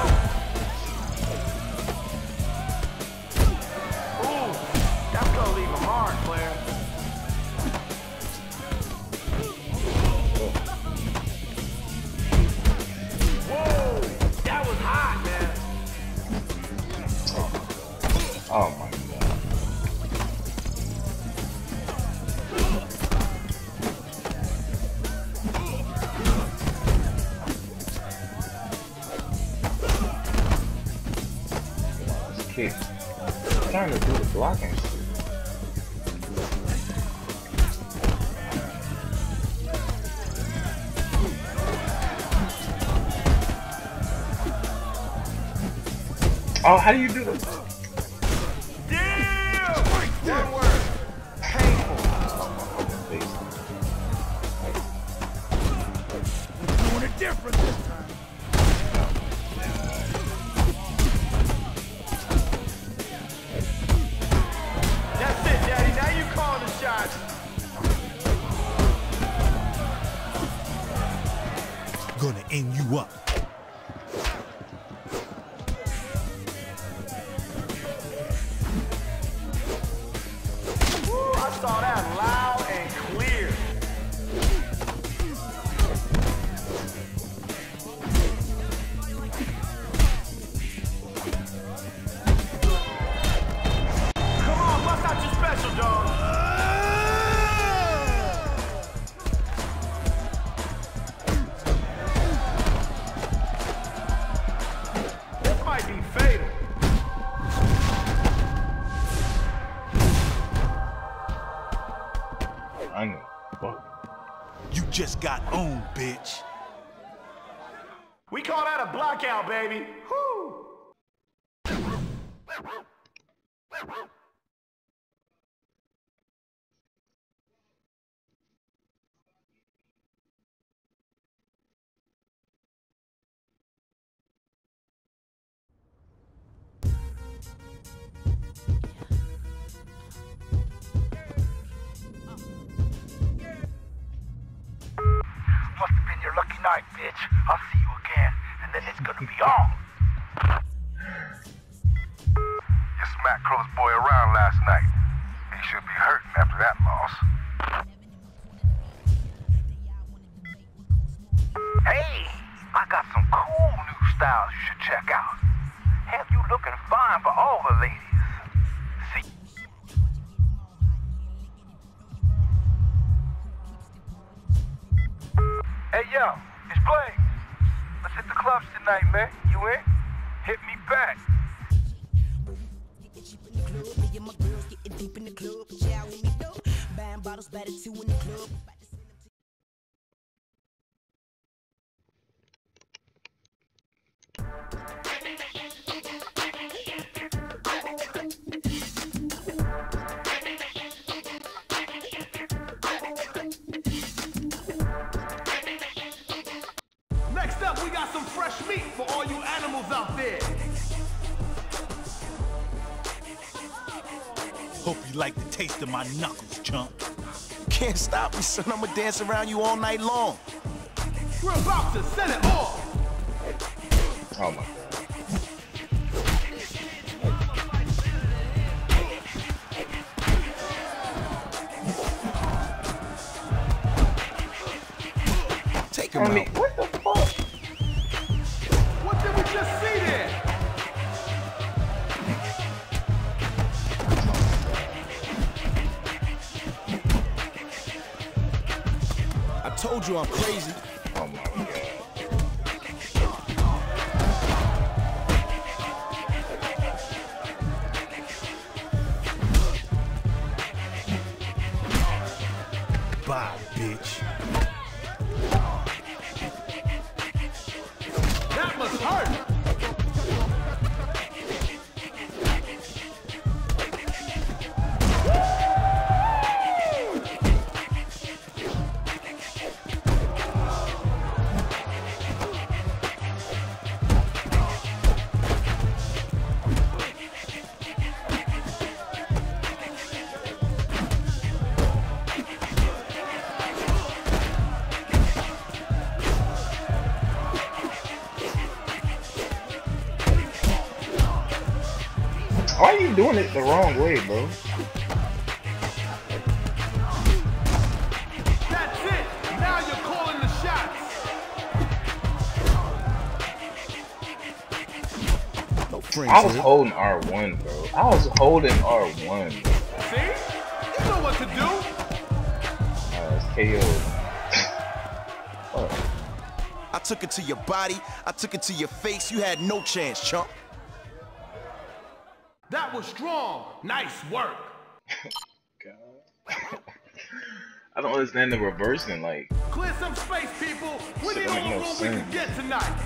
Ooh, that's gonna leave a mark, Claire. Whoa, that was hot, man. Oh my god. Kick. I'm trying to do the blocking shit. Oh, how do you do this? Damn! One word. Painful. We're doing it different this time. That's it, Daddy. Now you call the shots. Gonna end you up. Woo, I saw that loud and clear. Come on, bust out your special, dog. This might be fatal. I know. Fuck. You just got owned, bitch. We call that a blackout, baby. Whoo! Must have been your lucky night, bitch. I'll see you again, and then it's gonna be on. You smacked Crow's boy around last night. He should be hurting after that loss. Hey, I got some cool new styles you should check out. Have you looking fine for all the ladies. See? Hey, yo, it's Blaze. Let's hit the clubs tonight, man. You in? Hit me back. My girls getting deep in the club, chow with me though. Buying bottles, better two in the club. Next up, we got some fresh meat for all you animals out there. Hope you like the taste of my knuckles, chump. Can't stop me, son. I'ma dance around you all night long. We're about to set it off. Oh my God. Take him I mean, out. what the fuck? What did we just see there? I told you I'm crazy. Oh my God. Bye, bitch. That must hurt. Why are you doing it the wrong way, bro? That's it. Now you're calling the shots. No friends I was here. holding R one, bro. I was holding R one. Bro. See? You know what to do. Uh, it's K O. Oh. I took it to your body. I took it to your face. You had no chance, chump. That was strong. Nice work. God. I don't understand the reversing, like. Clear some space, people. We Shit need don't all make the no room we can sense. get tonight.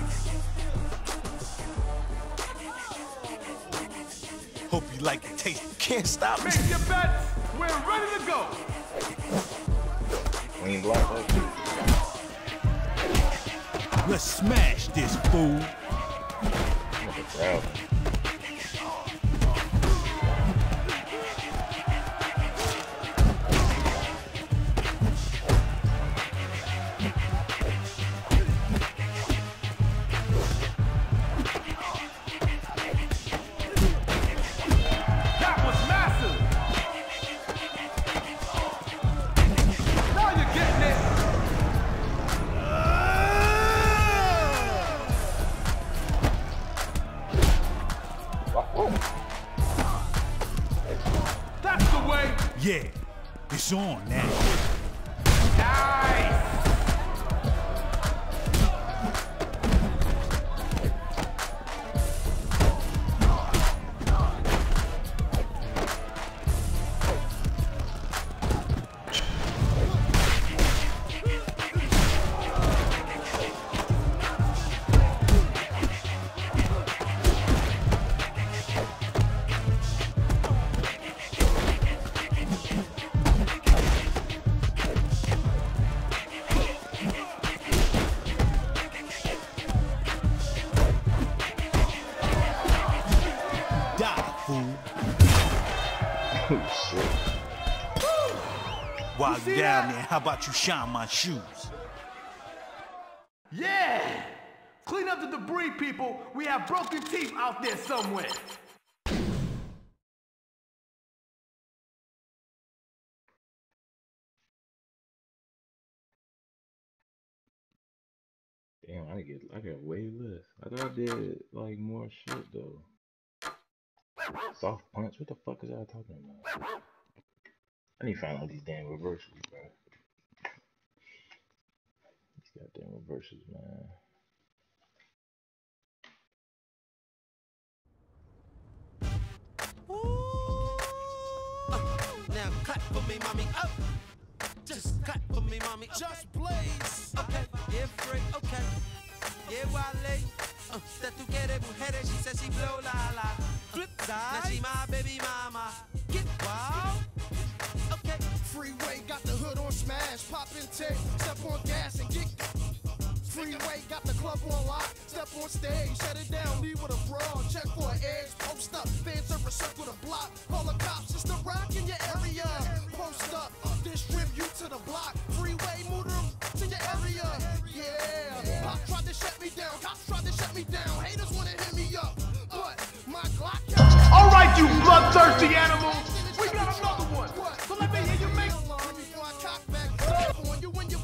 Hope you like the taste. Can't stop me. Make your bets. We're ready to go. Clean block that shit. Let's smash this fool. Look at crowd. That was massive. Now you're getting it. That's the way. Yeah, it's on now. Nice. While you're down there, how about you shine my shoes? Yeah! Clean up the debris, people. We have broken teeth out there somewhere. Damn, I get I got way less. I thought I did like more shit though. Soft punch? What the fuck is y'all talking about? I need to find out these damn reversals, bro. These goddamn reversals, man. Now clap for me, mommy, up. Just clap for me, mommy. Okay. Just blaze. Okay, yeah, free, okay. Yeah, Wale. Uh, that tu quieres mujeres, she said she blow la la. Flip side. Now she my baby mama. Get wild. Okay. Freeway got the hood on smash, pop and take, step on gas and get. Freeway got the club on lock, step on stage, shut it down, leave with a brawl, check for an edge, post up, fans ever circle the block, call the cops, it's the rock in your area, post up, distribute to the block, freeway move them to your area, yeah, cops tried to shut me down, cops tried to shut me down, haters wanna hit me up, but my Glock. Alright, you bloodthirsty animals, we got another one, so let me hear you make before I cock back, on you when you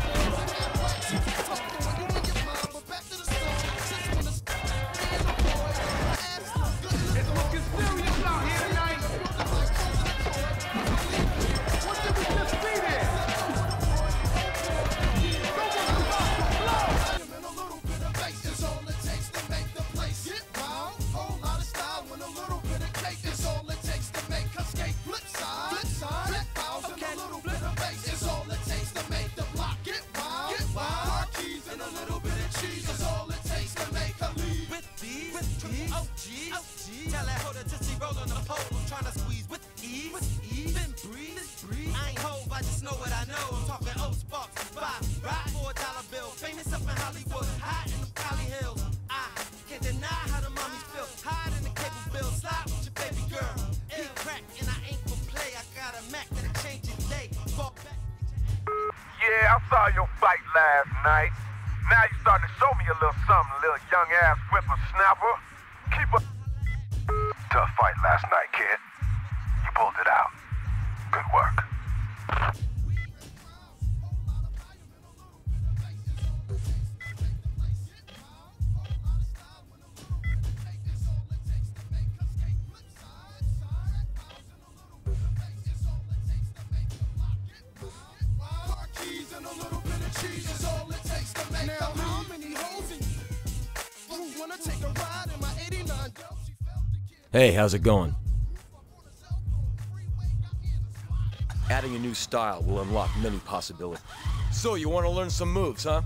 Yeah, I saw your fight last night. Now you starting to show me a little something, little young ass whippersnapper. Keep up. Tough fight last night, kid. You pulled it out. Good work. Hey, how's it going? Adding a new style will unlock many possibilities. So, you want to learn some moves, huh?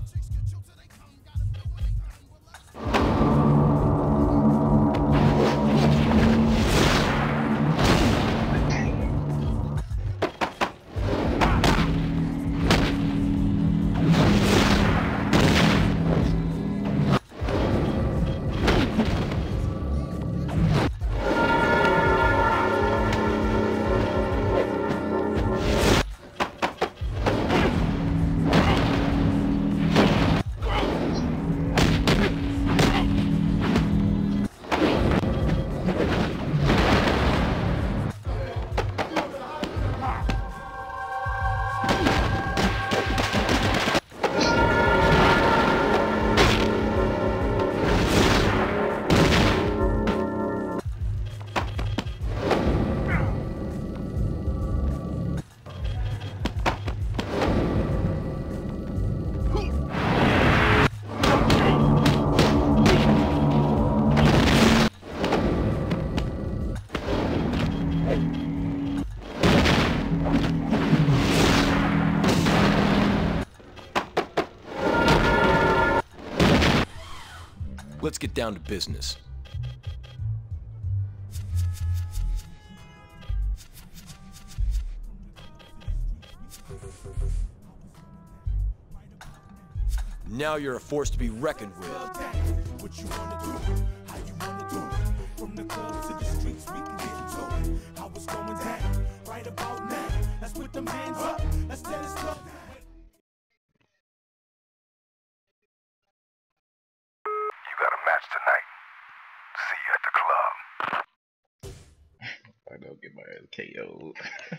Let's get down to business. Now you're a force to be reckoned with. What you wanna do? How you wanna do it? From the club to the streets, we can get into it. How it's going down, right about now. Let's put them hands up. Let's let us go. You got a match tonight. See you at the club. I don't get my ass K O'd.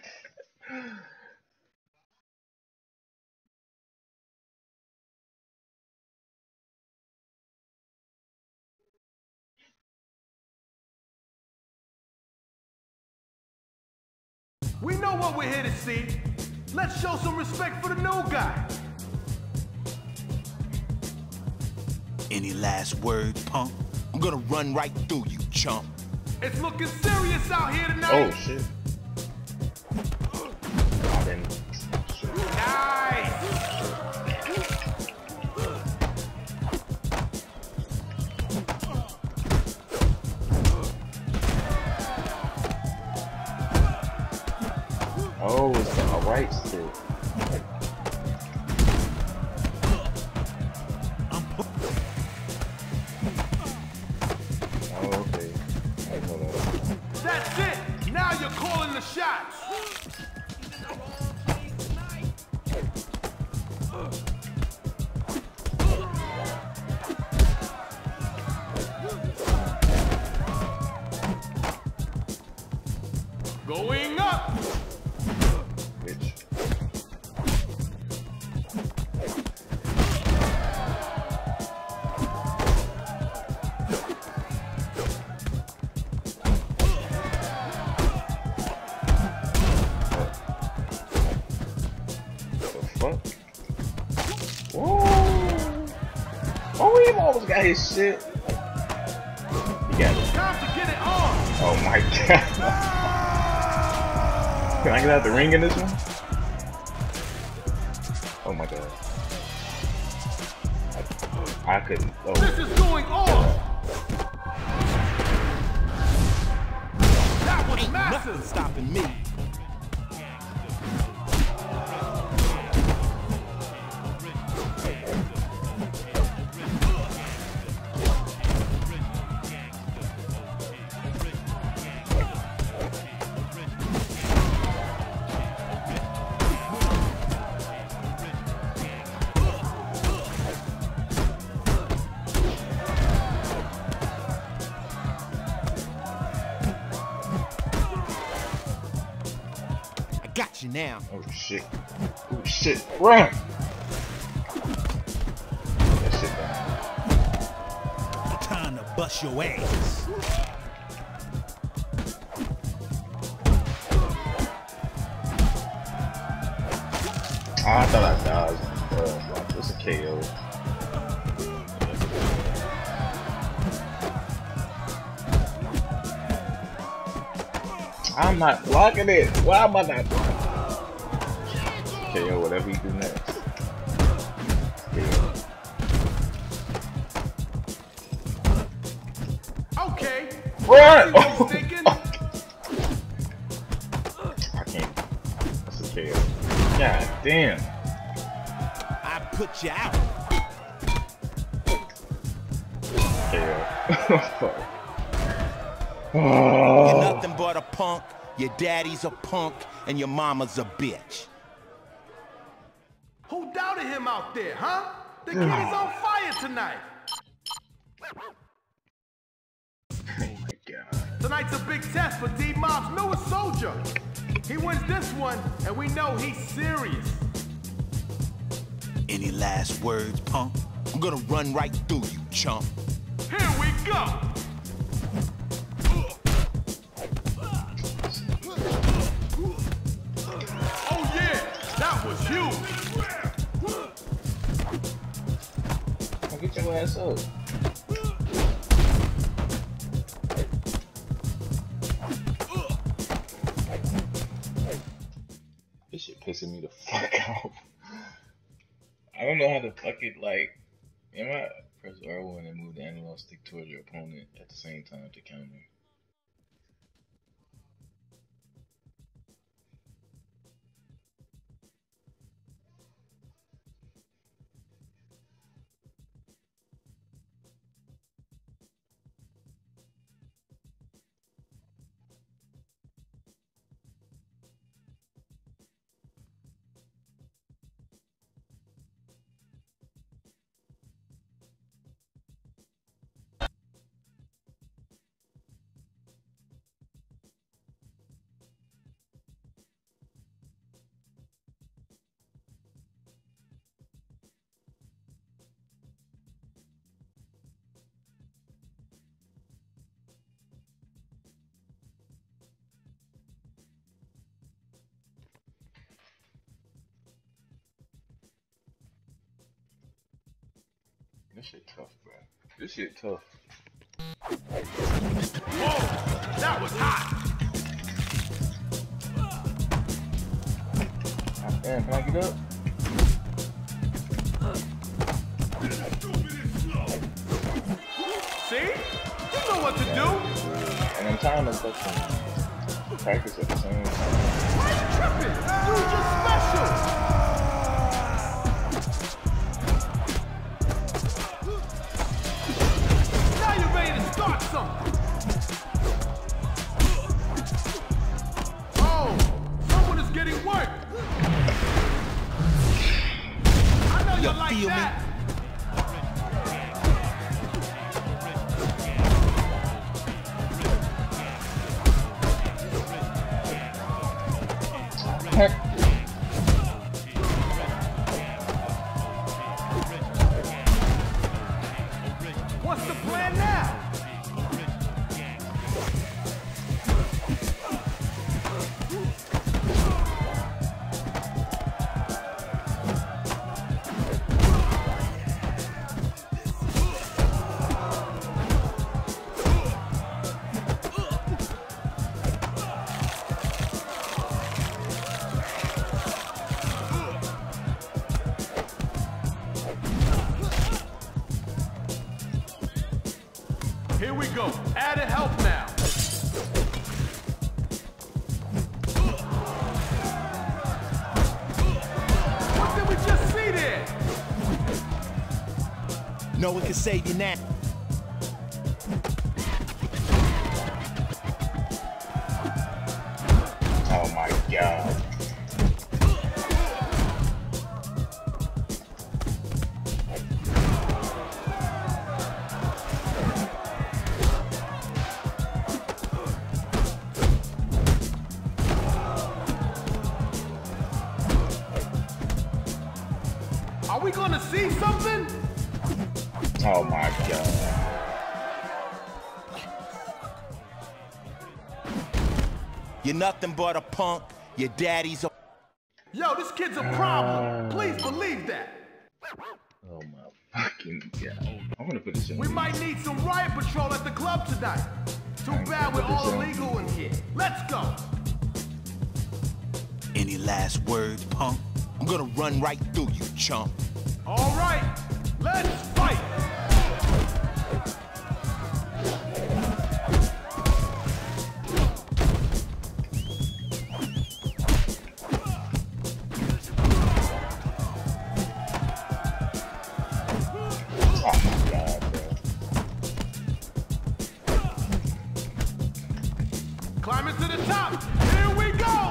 We know what we're here to see. Let's show some respect for the new guy. Any last words, punk? I'm gonna run right through you, chump. It's looking serious out here tonight. Oh shit. I didn't. Nice. Oh, it's the right stick. Oh, okay. Hey, hold on. That's it. Now you're calling the shots. Going up. Bitch. Fuck. Whoa! Oh, he almost got his shit. He got it. Time to get it on. Oh my god. Can I get out the ring in this one? Oh my god. I, I couldn't. Oh. This is going on. That was massive. Nothing stopping me. Got you now. Oh shit. Oh shit. Run! That shit down. Time to bust your ass. Oh, I thought I dodged. Uh, it's a K O. I'm not blocking it. Why am I not blocking it? K O, whatever you do next. K O. Okay. Run! Oh. I can't. That's a K O. God damn. I put you out. K O. You're nothing but a punk, your daddy's a punk, and your mama's a bitch. Who doubted him out there, huh? The kid is on fire tonight. Oh my god. Tonight's a big test for D-Mob's newest soldier. He wins this one, and we know he's serious. Any last words, punk? I'm gonna run right through you, chump. Here we go. Oh yeah, that was huge. I'll get your ass up. This shit pissing me the fuck off. I don't know how to fucking like. Am I press R one and move the analog stick towards your opponent at the same time to counter? This shit tough, bro. This shit tough. Whoa! That was hot! God damn, can I get up? See? You know what to do! And I'm trying to fucking practice at the same time. Why are you tripping? You're just special! Now you're ready to start something! Oh! Someone is getting work! I know you like feel that! me? What's the plan now? Here we go. Added help now. What did we just see there? No one can save you now. Oh my god. Are we gonna see something? Oh my god. You're nothing but a punk. Your daddy's a... Yo, this kid's a problem. Please believe that. Oh my fucking god. I'm gonna put this in. We might need some riot patrol at the club tonight. Too bad we're all illegal in here. Let's go. Any last words, punk? I'm gonna run right through you, chump. All right, let's fight. Oh my god, bro. Climbing to the top. Here we go.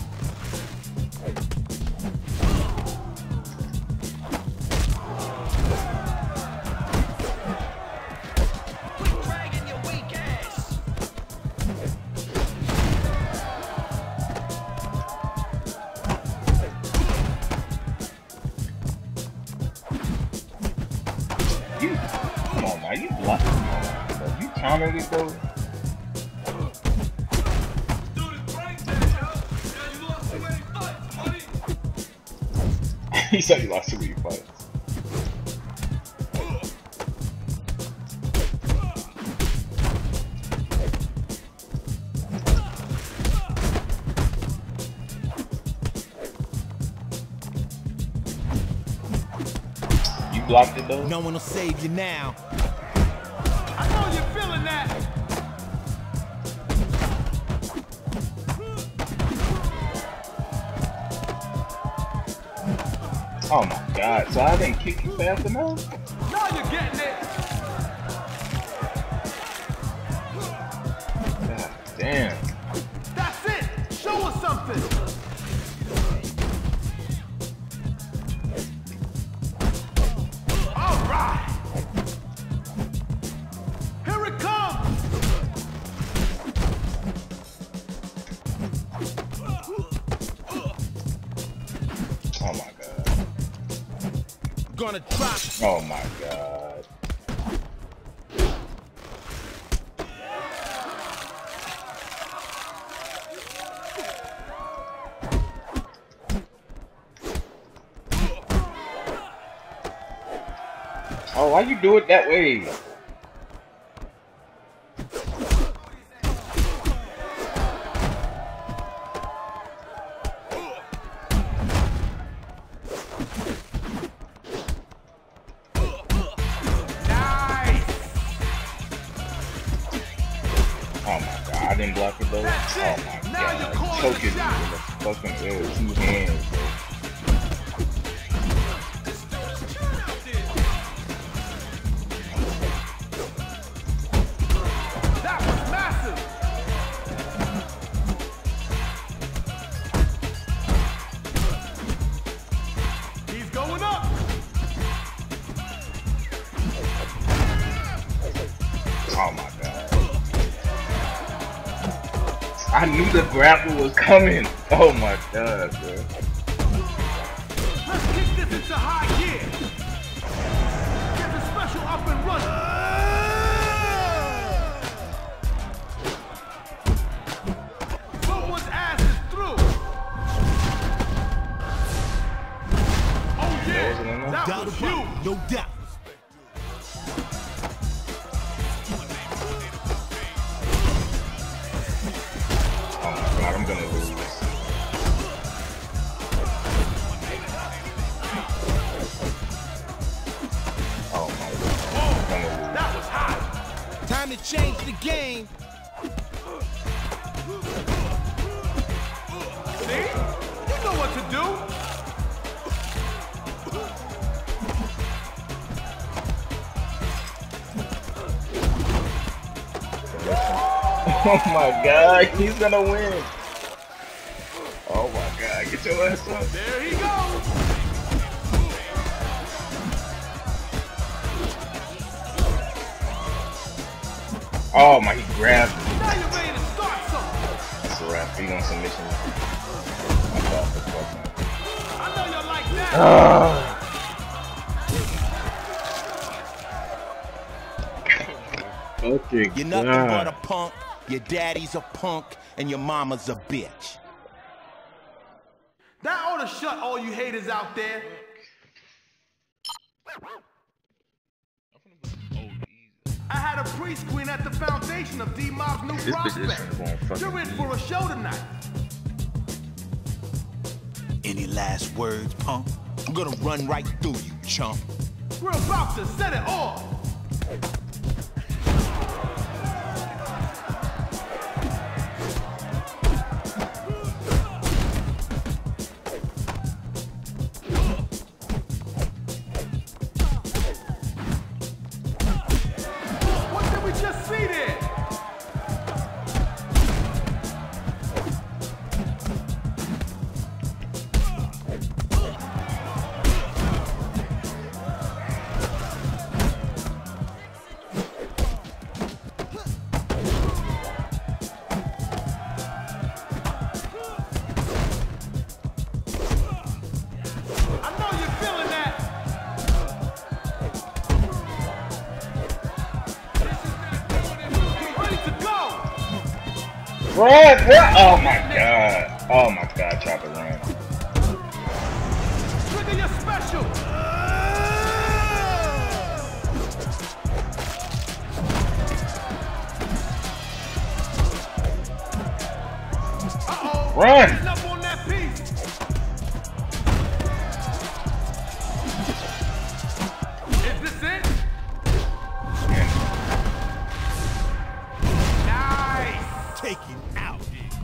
You, come on now, you blocked it, bro. You countered it though. He said he lost too many fights. You blocked it though? No one will save you now. I know you're feeling that. Oh my god, so I didn't kick you fast enough? Now you're getting it. God damn. That's it. Show us something. All right. Here it comes. Oh my god. Gonna drop. Oh my god. Oh, why you do it that way? Oh my god, I didn't block it though. Oh my god, choking me with the fucking air with two hands, bro. That was massive. He's going up. Oh my god. I knew the grapple was coming. Oh my god, bro. Let's kick this into high gear. Get the special up and running. Someone's ass is through. Oh yeah, that was you. No doubt. I'm gonna lose. Oh my god. I'm gonna lose. That was hot. Time to change the game. See? You know what to do. Oh my god, he's gonna win. Oh my god, get your ass up. There he goes. Oh my, he grabbed me. Now you're ready to start something. That's a wrap. He on submission. I thought the fuck, man. I know you like that. Okay, You're nothing god. but a punk. Your daddy's a punk, and your mama's a bitch. That ought to shut all you haters out there. I had a pre-screen at the foundation of D-Mob's new This bitch is prospect. going fucking You're in for a show tonight. Any last words, punk? I'm gonna run right through you, chump. We're about to set it off. What did we just see there? I know you're feeling that. Get ready to go. Run, run! Oh my god. Oh my god, Chopper run. Trigger your special. Uh-oh. Run. Getting up on that piece. Is this it? Nice. Taken out.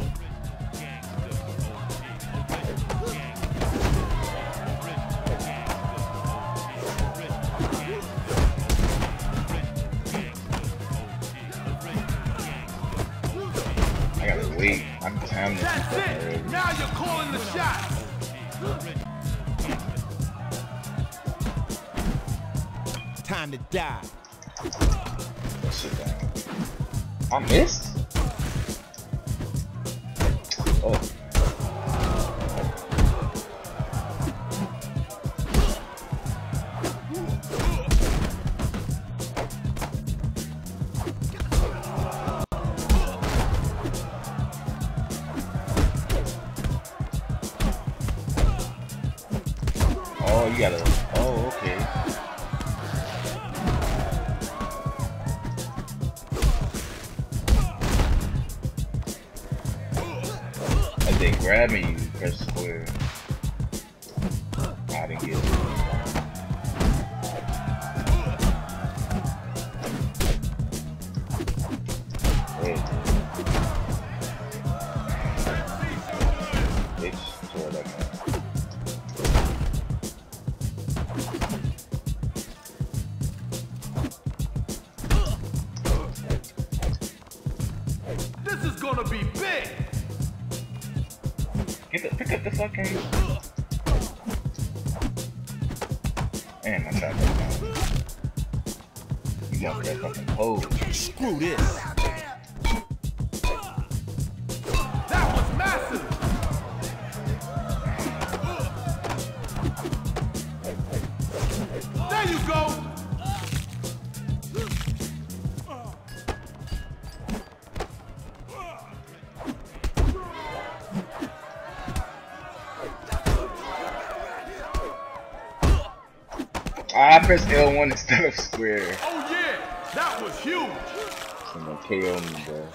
I gotta wait. I'm timing this That's shit it. already. Now you're calling the shots. Time to die. That shit down. I missed? Oh. Oh, you gotta. Oh, okay. grabbing you, press square. I didn't get it. Wait. Bitch, tore that man. This is gonna be big. Get the, pick up the fucking. Damn, I shot that down. You got that fucking pose. Screw this. That was massive. There you go. I pressed L one instead of square. Oh yeah, that was huge. Someone K O me, bro.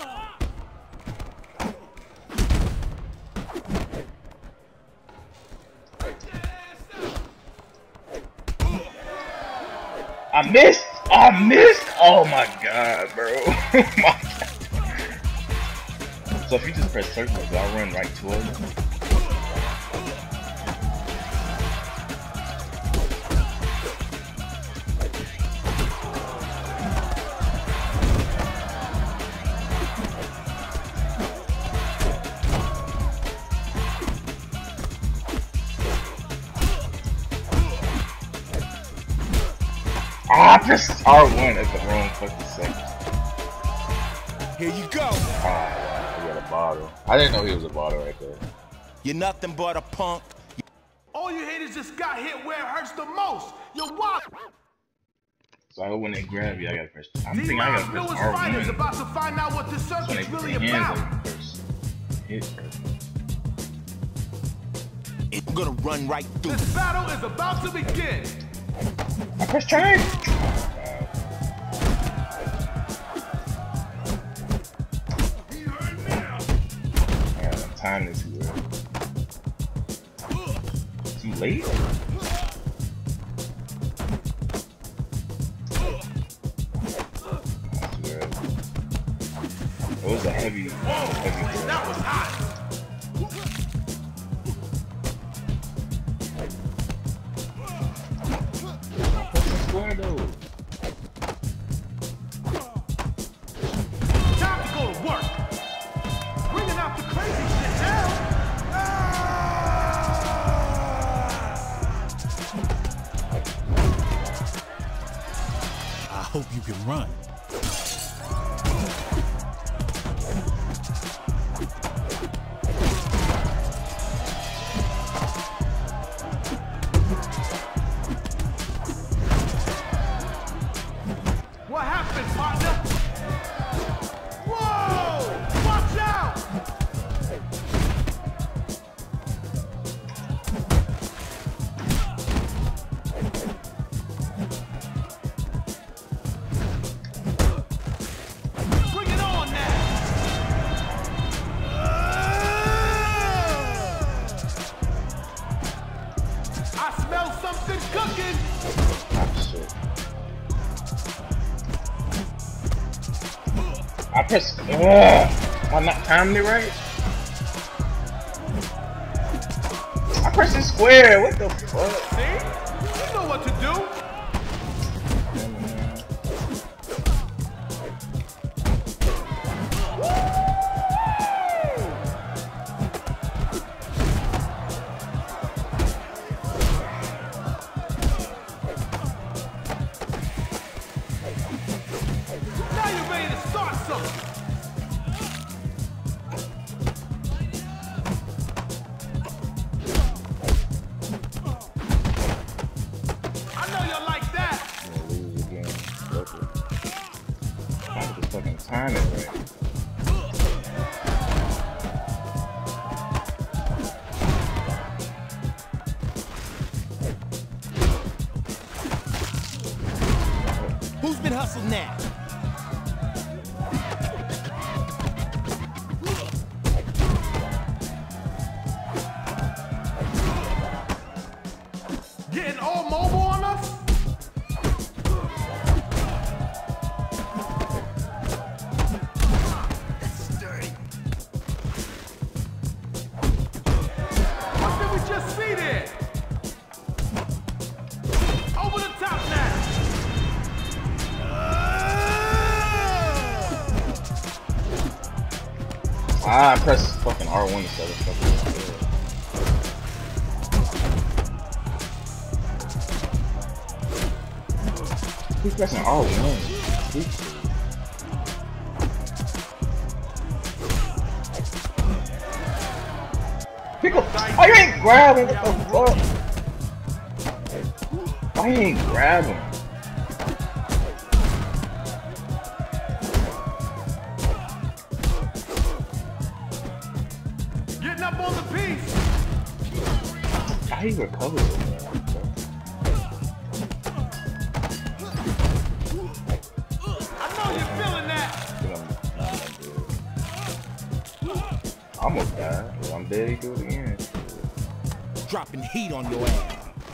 I missed! I missed! Oh my god, bro. Oh my god. So if you just press circle, do I run right towards him? Ah, I pressed R one at the wrong fucking second. Here you go. Ah, I got a bottle. I didn't know he was a bottle right there. You're nothing but a punk. All you haters just got hit where it hurts the most. You're what? So I when they grab you, I gotta press. I'm thinking I gotta press R one. Fighters about to find out what this circuit's really about. Hit first. It's gonna run right through. This battle is about to begin. I pressed triangle. Yeah, the time is too early. Too late? It was a heavy, heavy throw. That was hot. Square though. Time to go to work. Bringing out the crazy shit now. I hope you can run. What happened, partner? Whoa! Watch out! Bring it on now! I smell something cooking! Oh shit. I pressed. Ugh, am I not timing it right? I pressed it square. What the fuck? See? You know what to do. Now you're ready to start something. I know you like that. I'm gonna lose again. Fuck it. I'm just fucking time it right. Who's been hustled now? getting all mobile on us? What did we just see there? Over the top now. Ah, I pressed fucking R one instead of fucking. He's pressing R one. Pick up. Oh, you ain't grabbing. What the fuck? Why you ain't grabbing? Getting up on the piece. How he recovered it? Almost died. Well, I'm dead. He do it again. Dropping heat on your ass.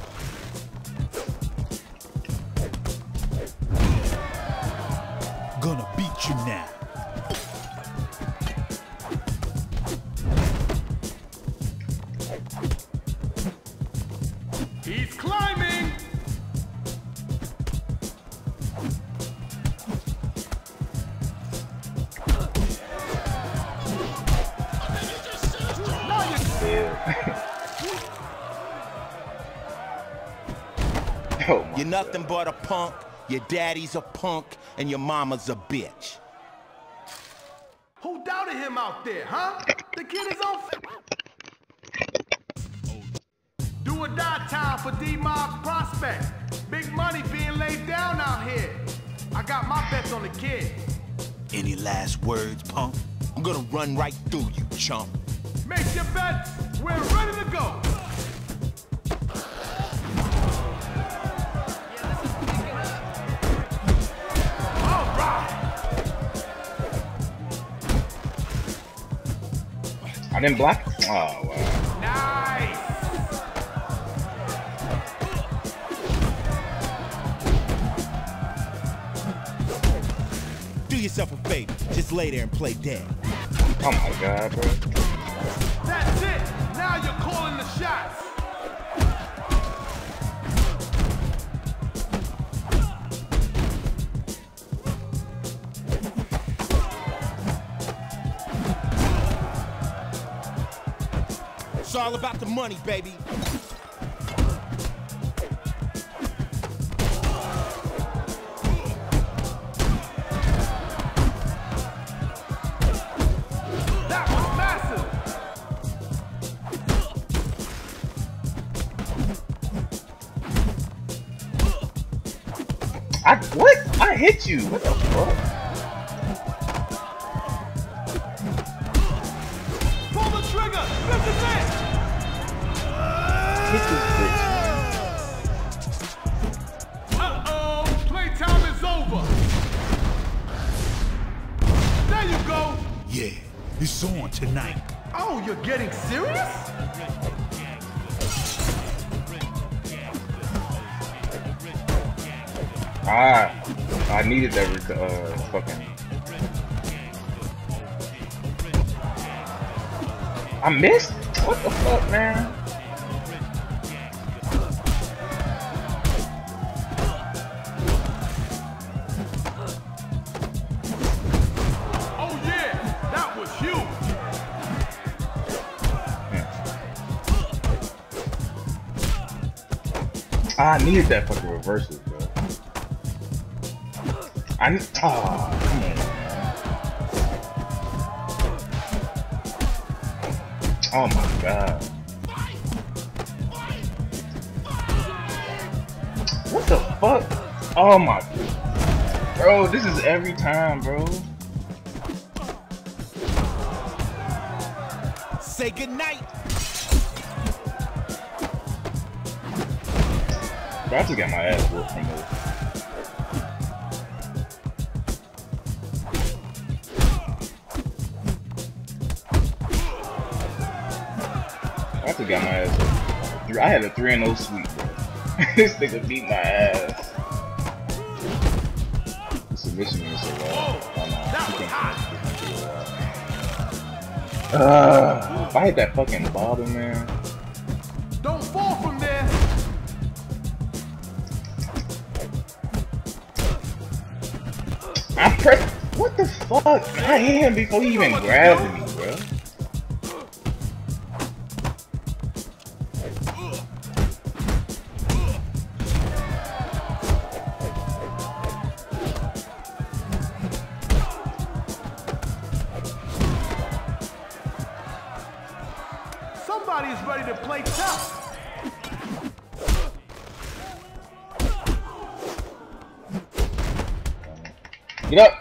Gonna beat you now. He's climbing. Oh You're nothing but a punk, your daddy's a punk, and your mama's a bitch. Who doubted him out there, huh? The kid is on. Do or die time for D-Mob Prospect. Big money being laid down out here. I got my bets on the kid. Any last words, punk? I'm gonna run right through you, chump. Make your bets. We're ready to go. I didn't block. Oh wow. Nice. Do yourself a favor. Just lay there and play dead. Oh my god, bro. That's it. Now you're calling the shots. It's all about the money, baby. That was massive. I what? I hit you. What the fuck? Pull the trigger. This is it. Hit this bitch. Uh-oh. Playtime is over. There you go. Yeah, it's on tonight. Oh, you're getting serious? Ah, I needed that rec- uh, fucking. I missed? What the fuck, man? Oh yeah, that was huge. I needed that fucking reversal, bro. I need. Oh, come on, man. Oh my god. What the fuck? Oh my. Bro, this is every time, bro. Say goodnight. Bro, I just got my ass whooped from this. I just got my ass whooped. I had a three and oh sweep, bro. This nigga beat my ass. The submission is so low. Uh, if I hit that fucking bobber, man. Don't fall from there. I pressed. What the fuck? I hit him before he even grabbed me, bro. Somebody is ready to play tough. Get up!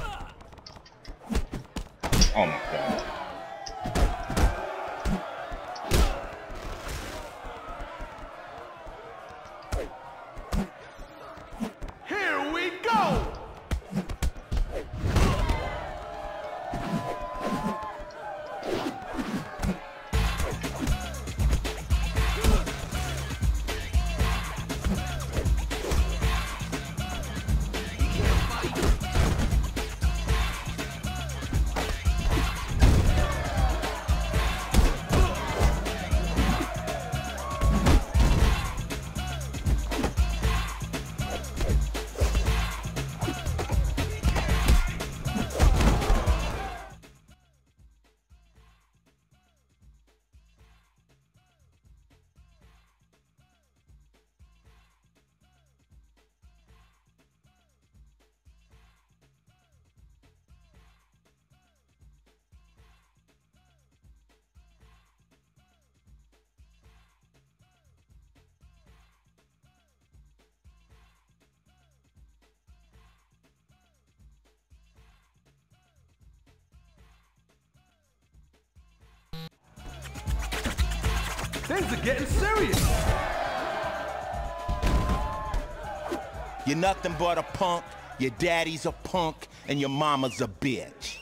Oh my god. Here we go! Things are getting serious. You're nothing but a punk, your daddy's a punk, and your mama's a bitch.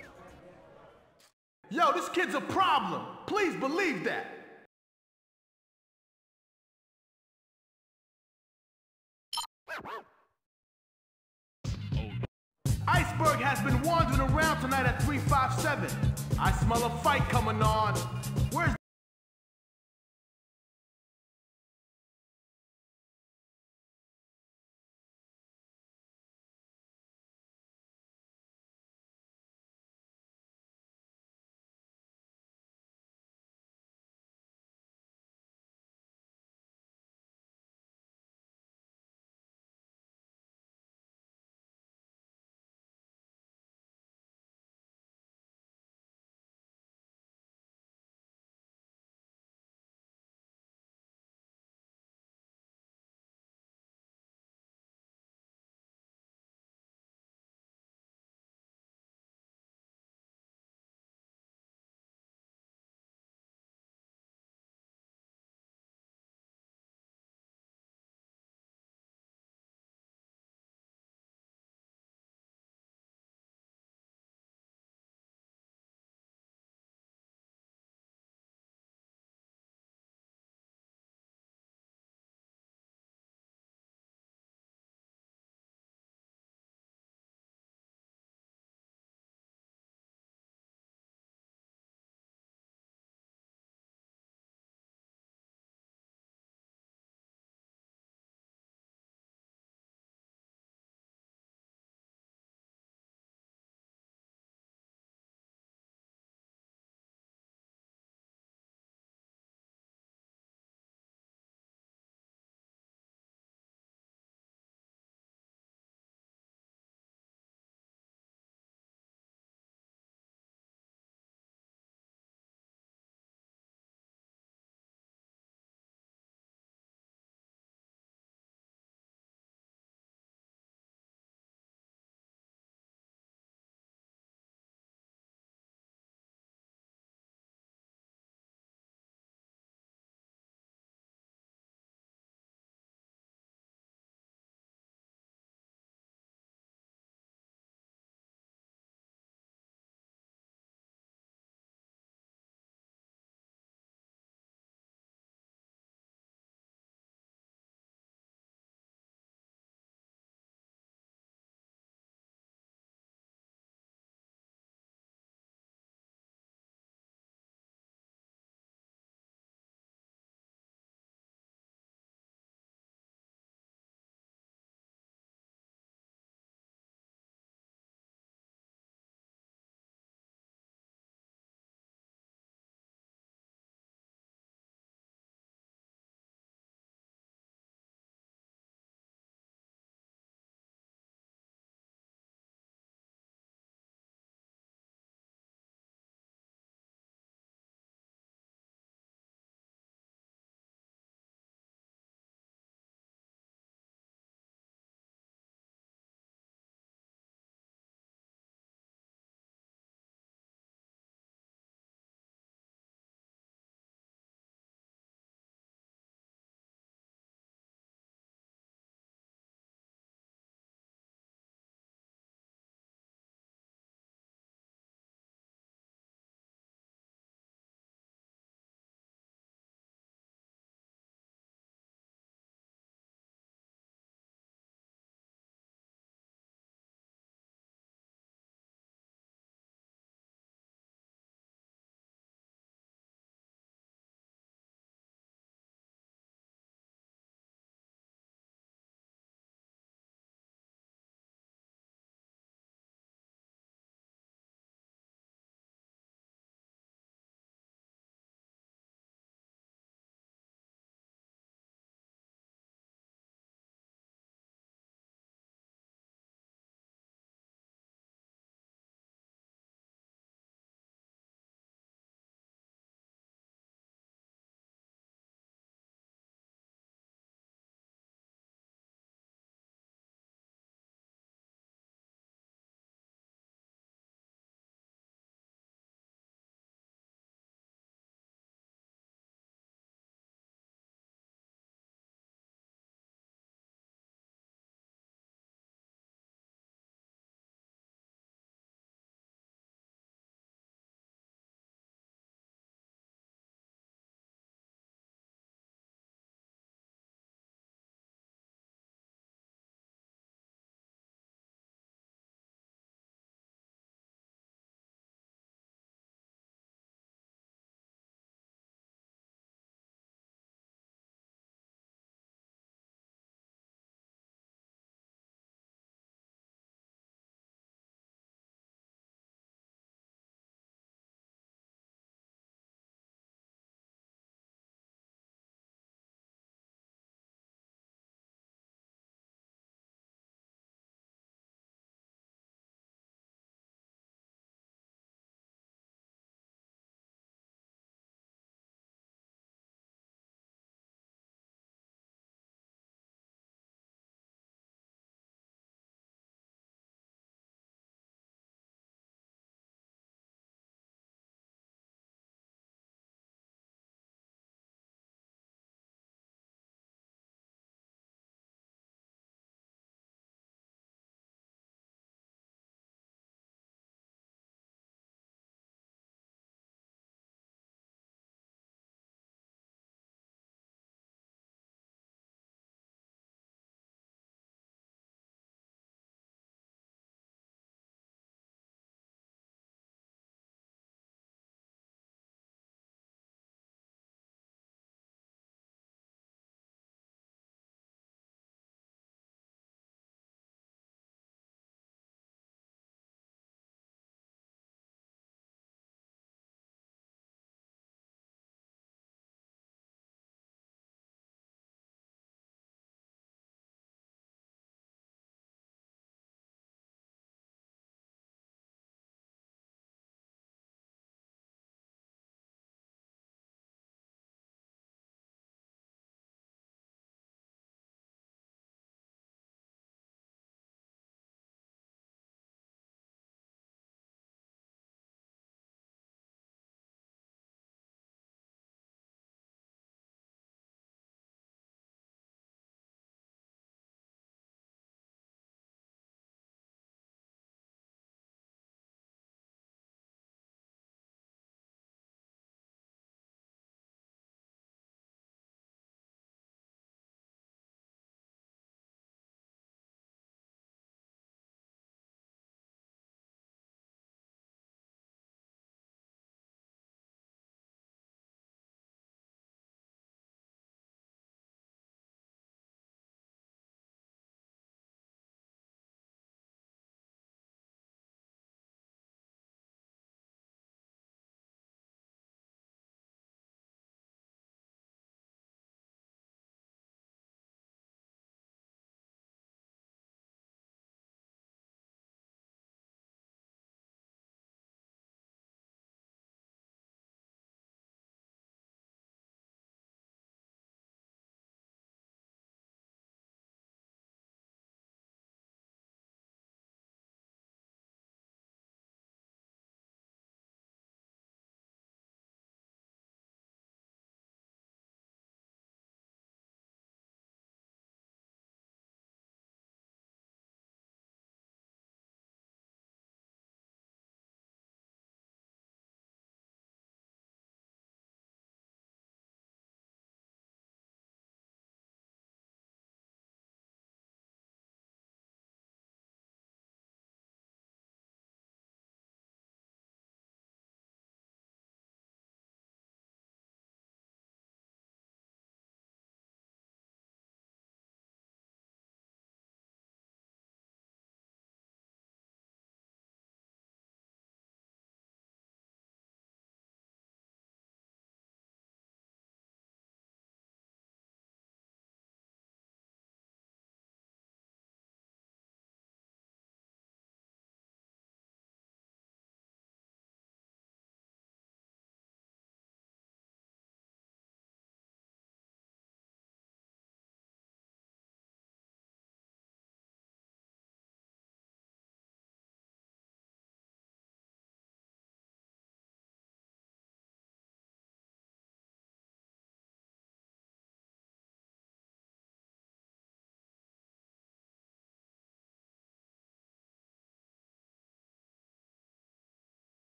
Yo, this kid's a problem. Please believe that. Iceberg has been wandering around tonight at three five seven. I smell a fight coming on.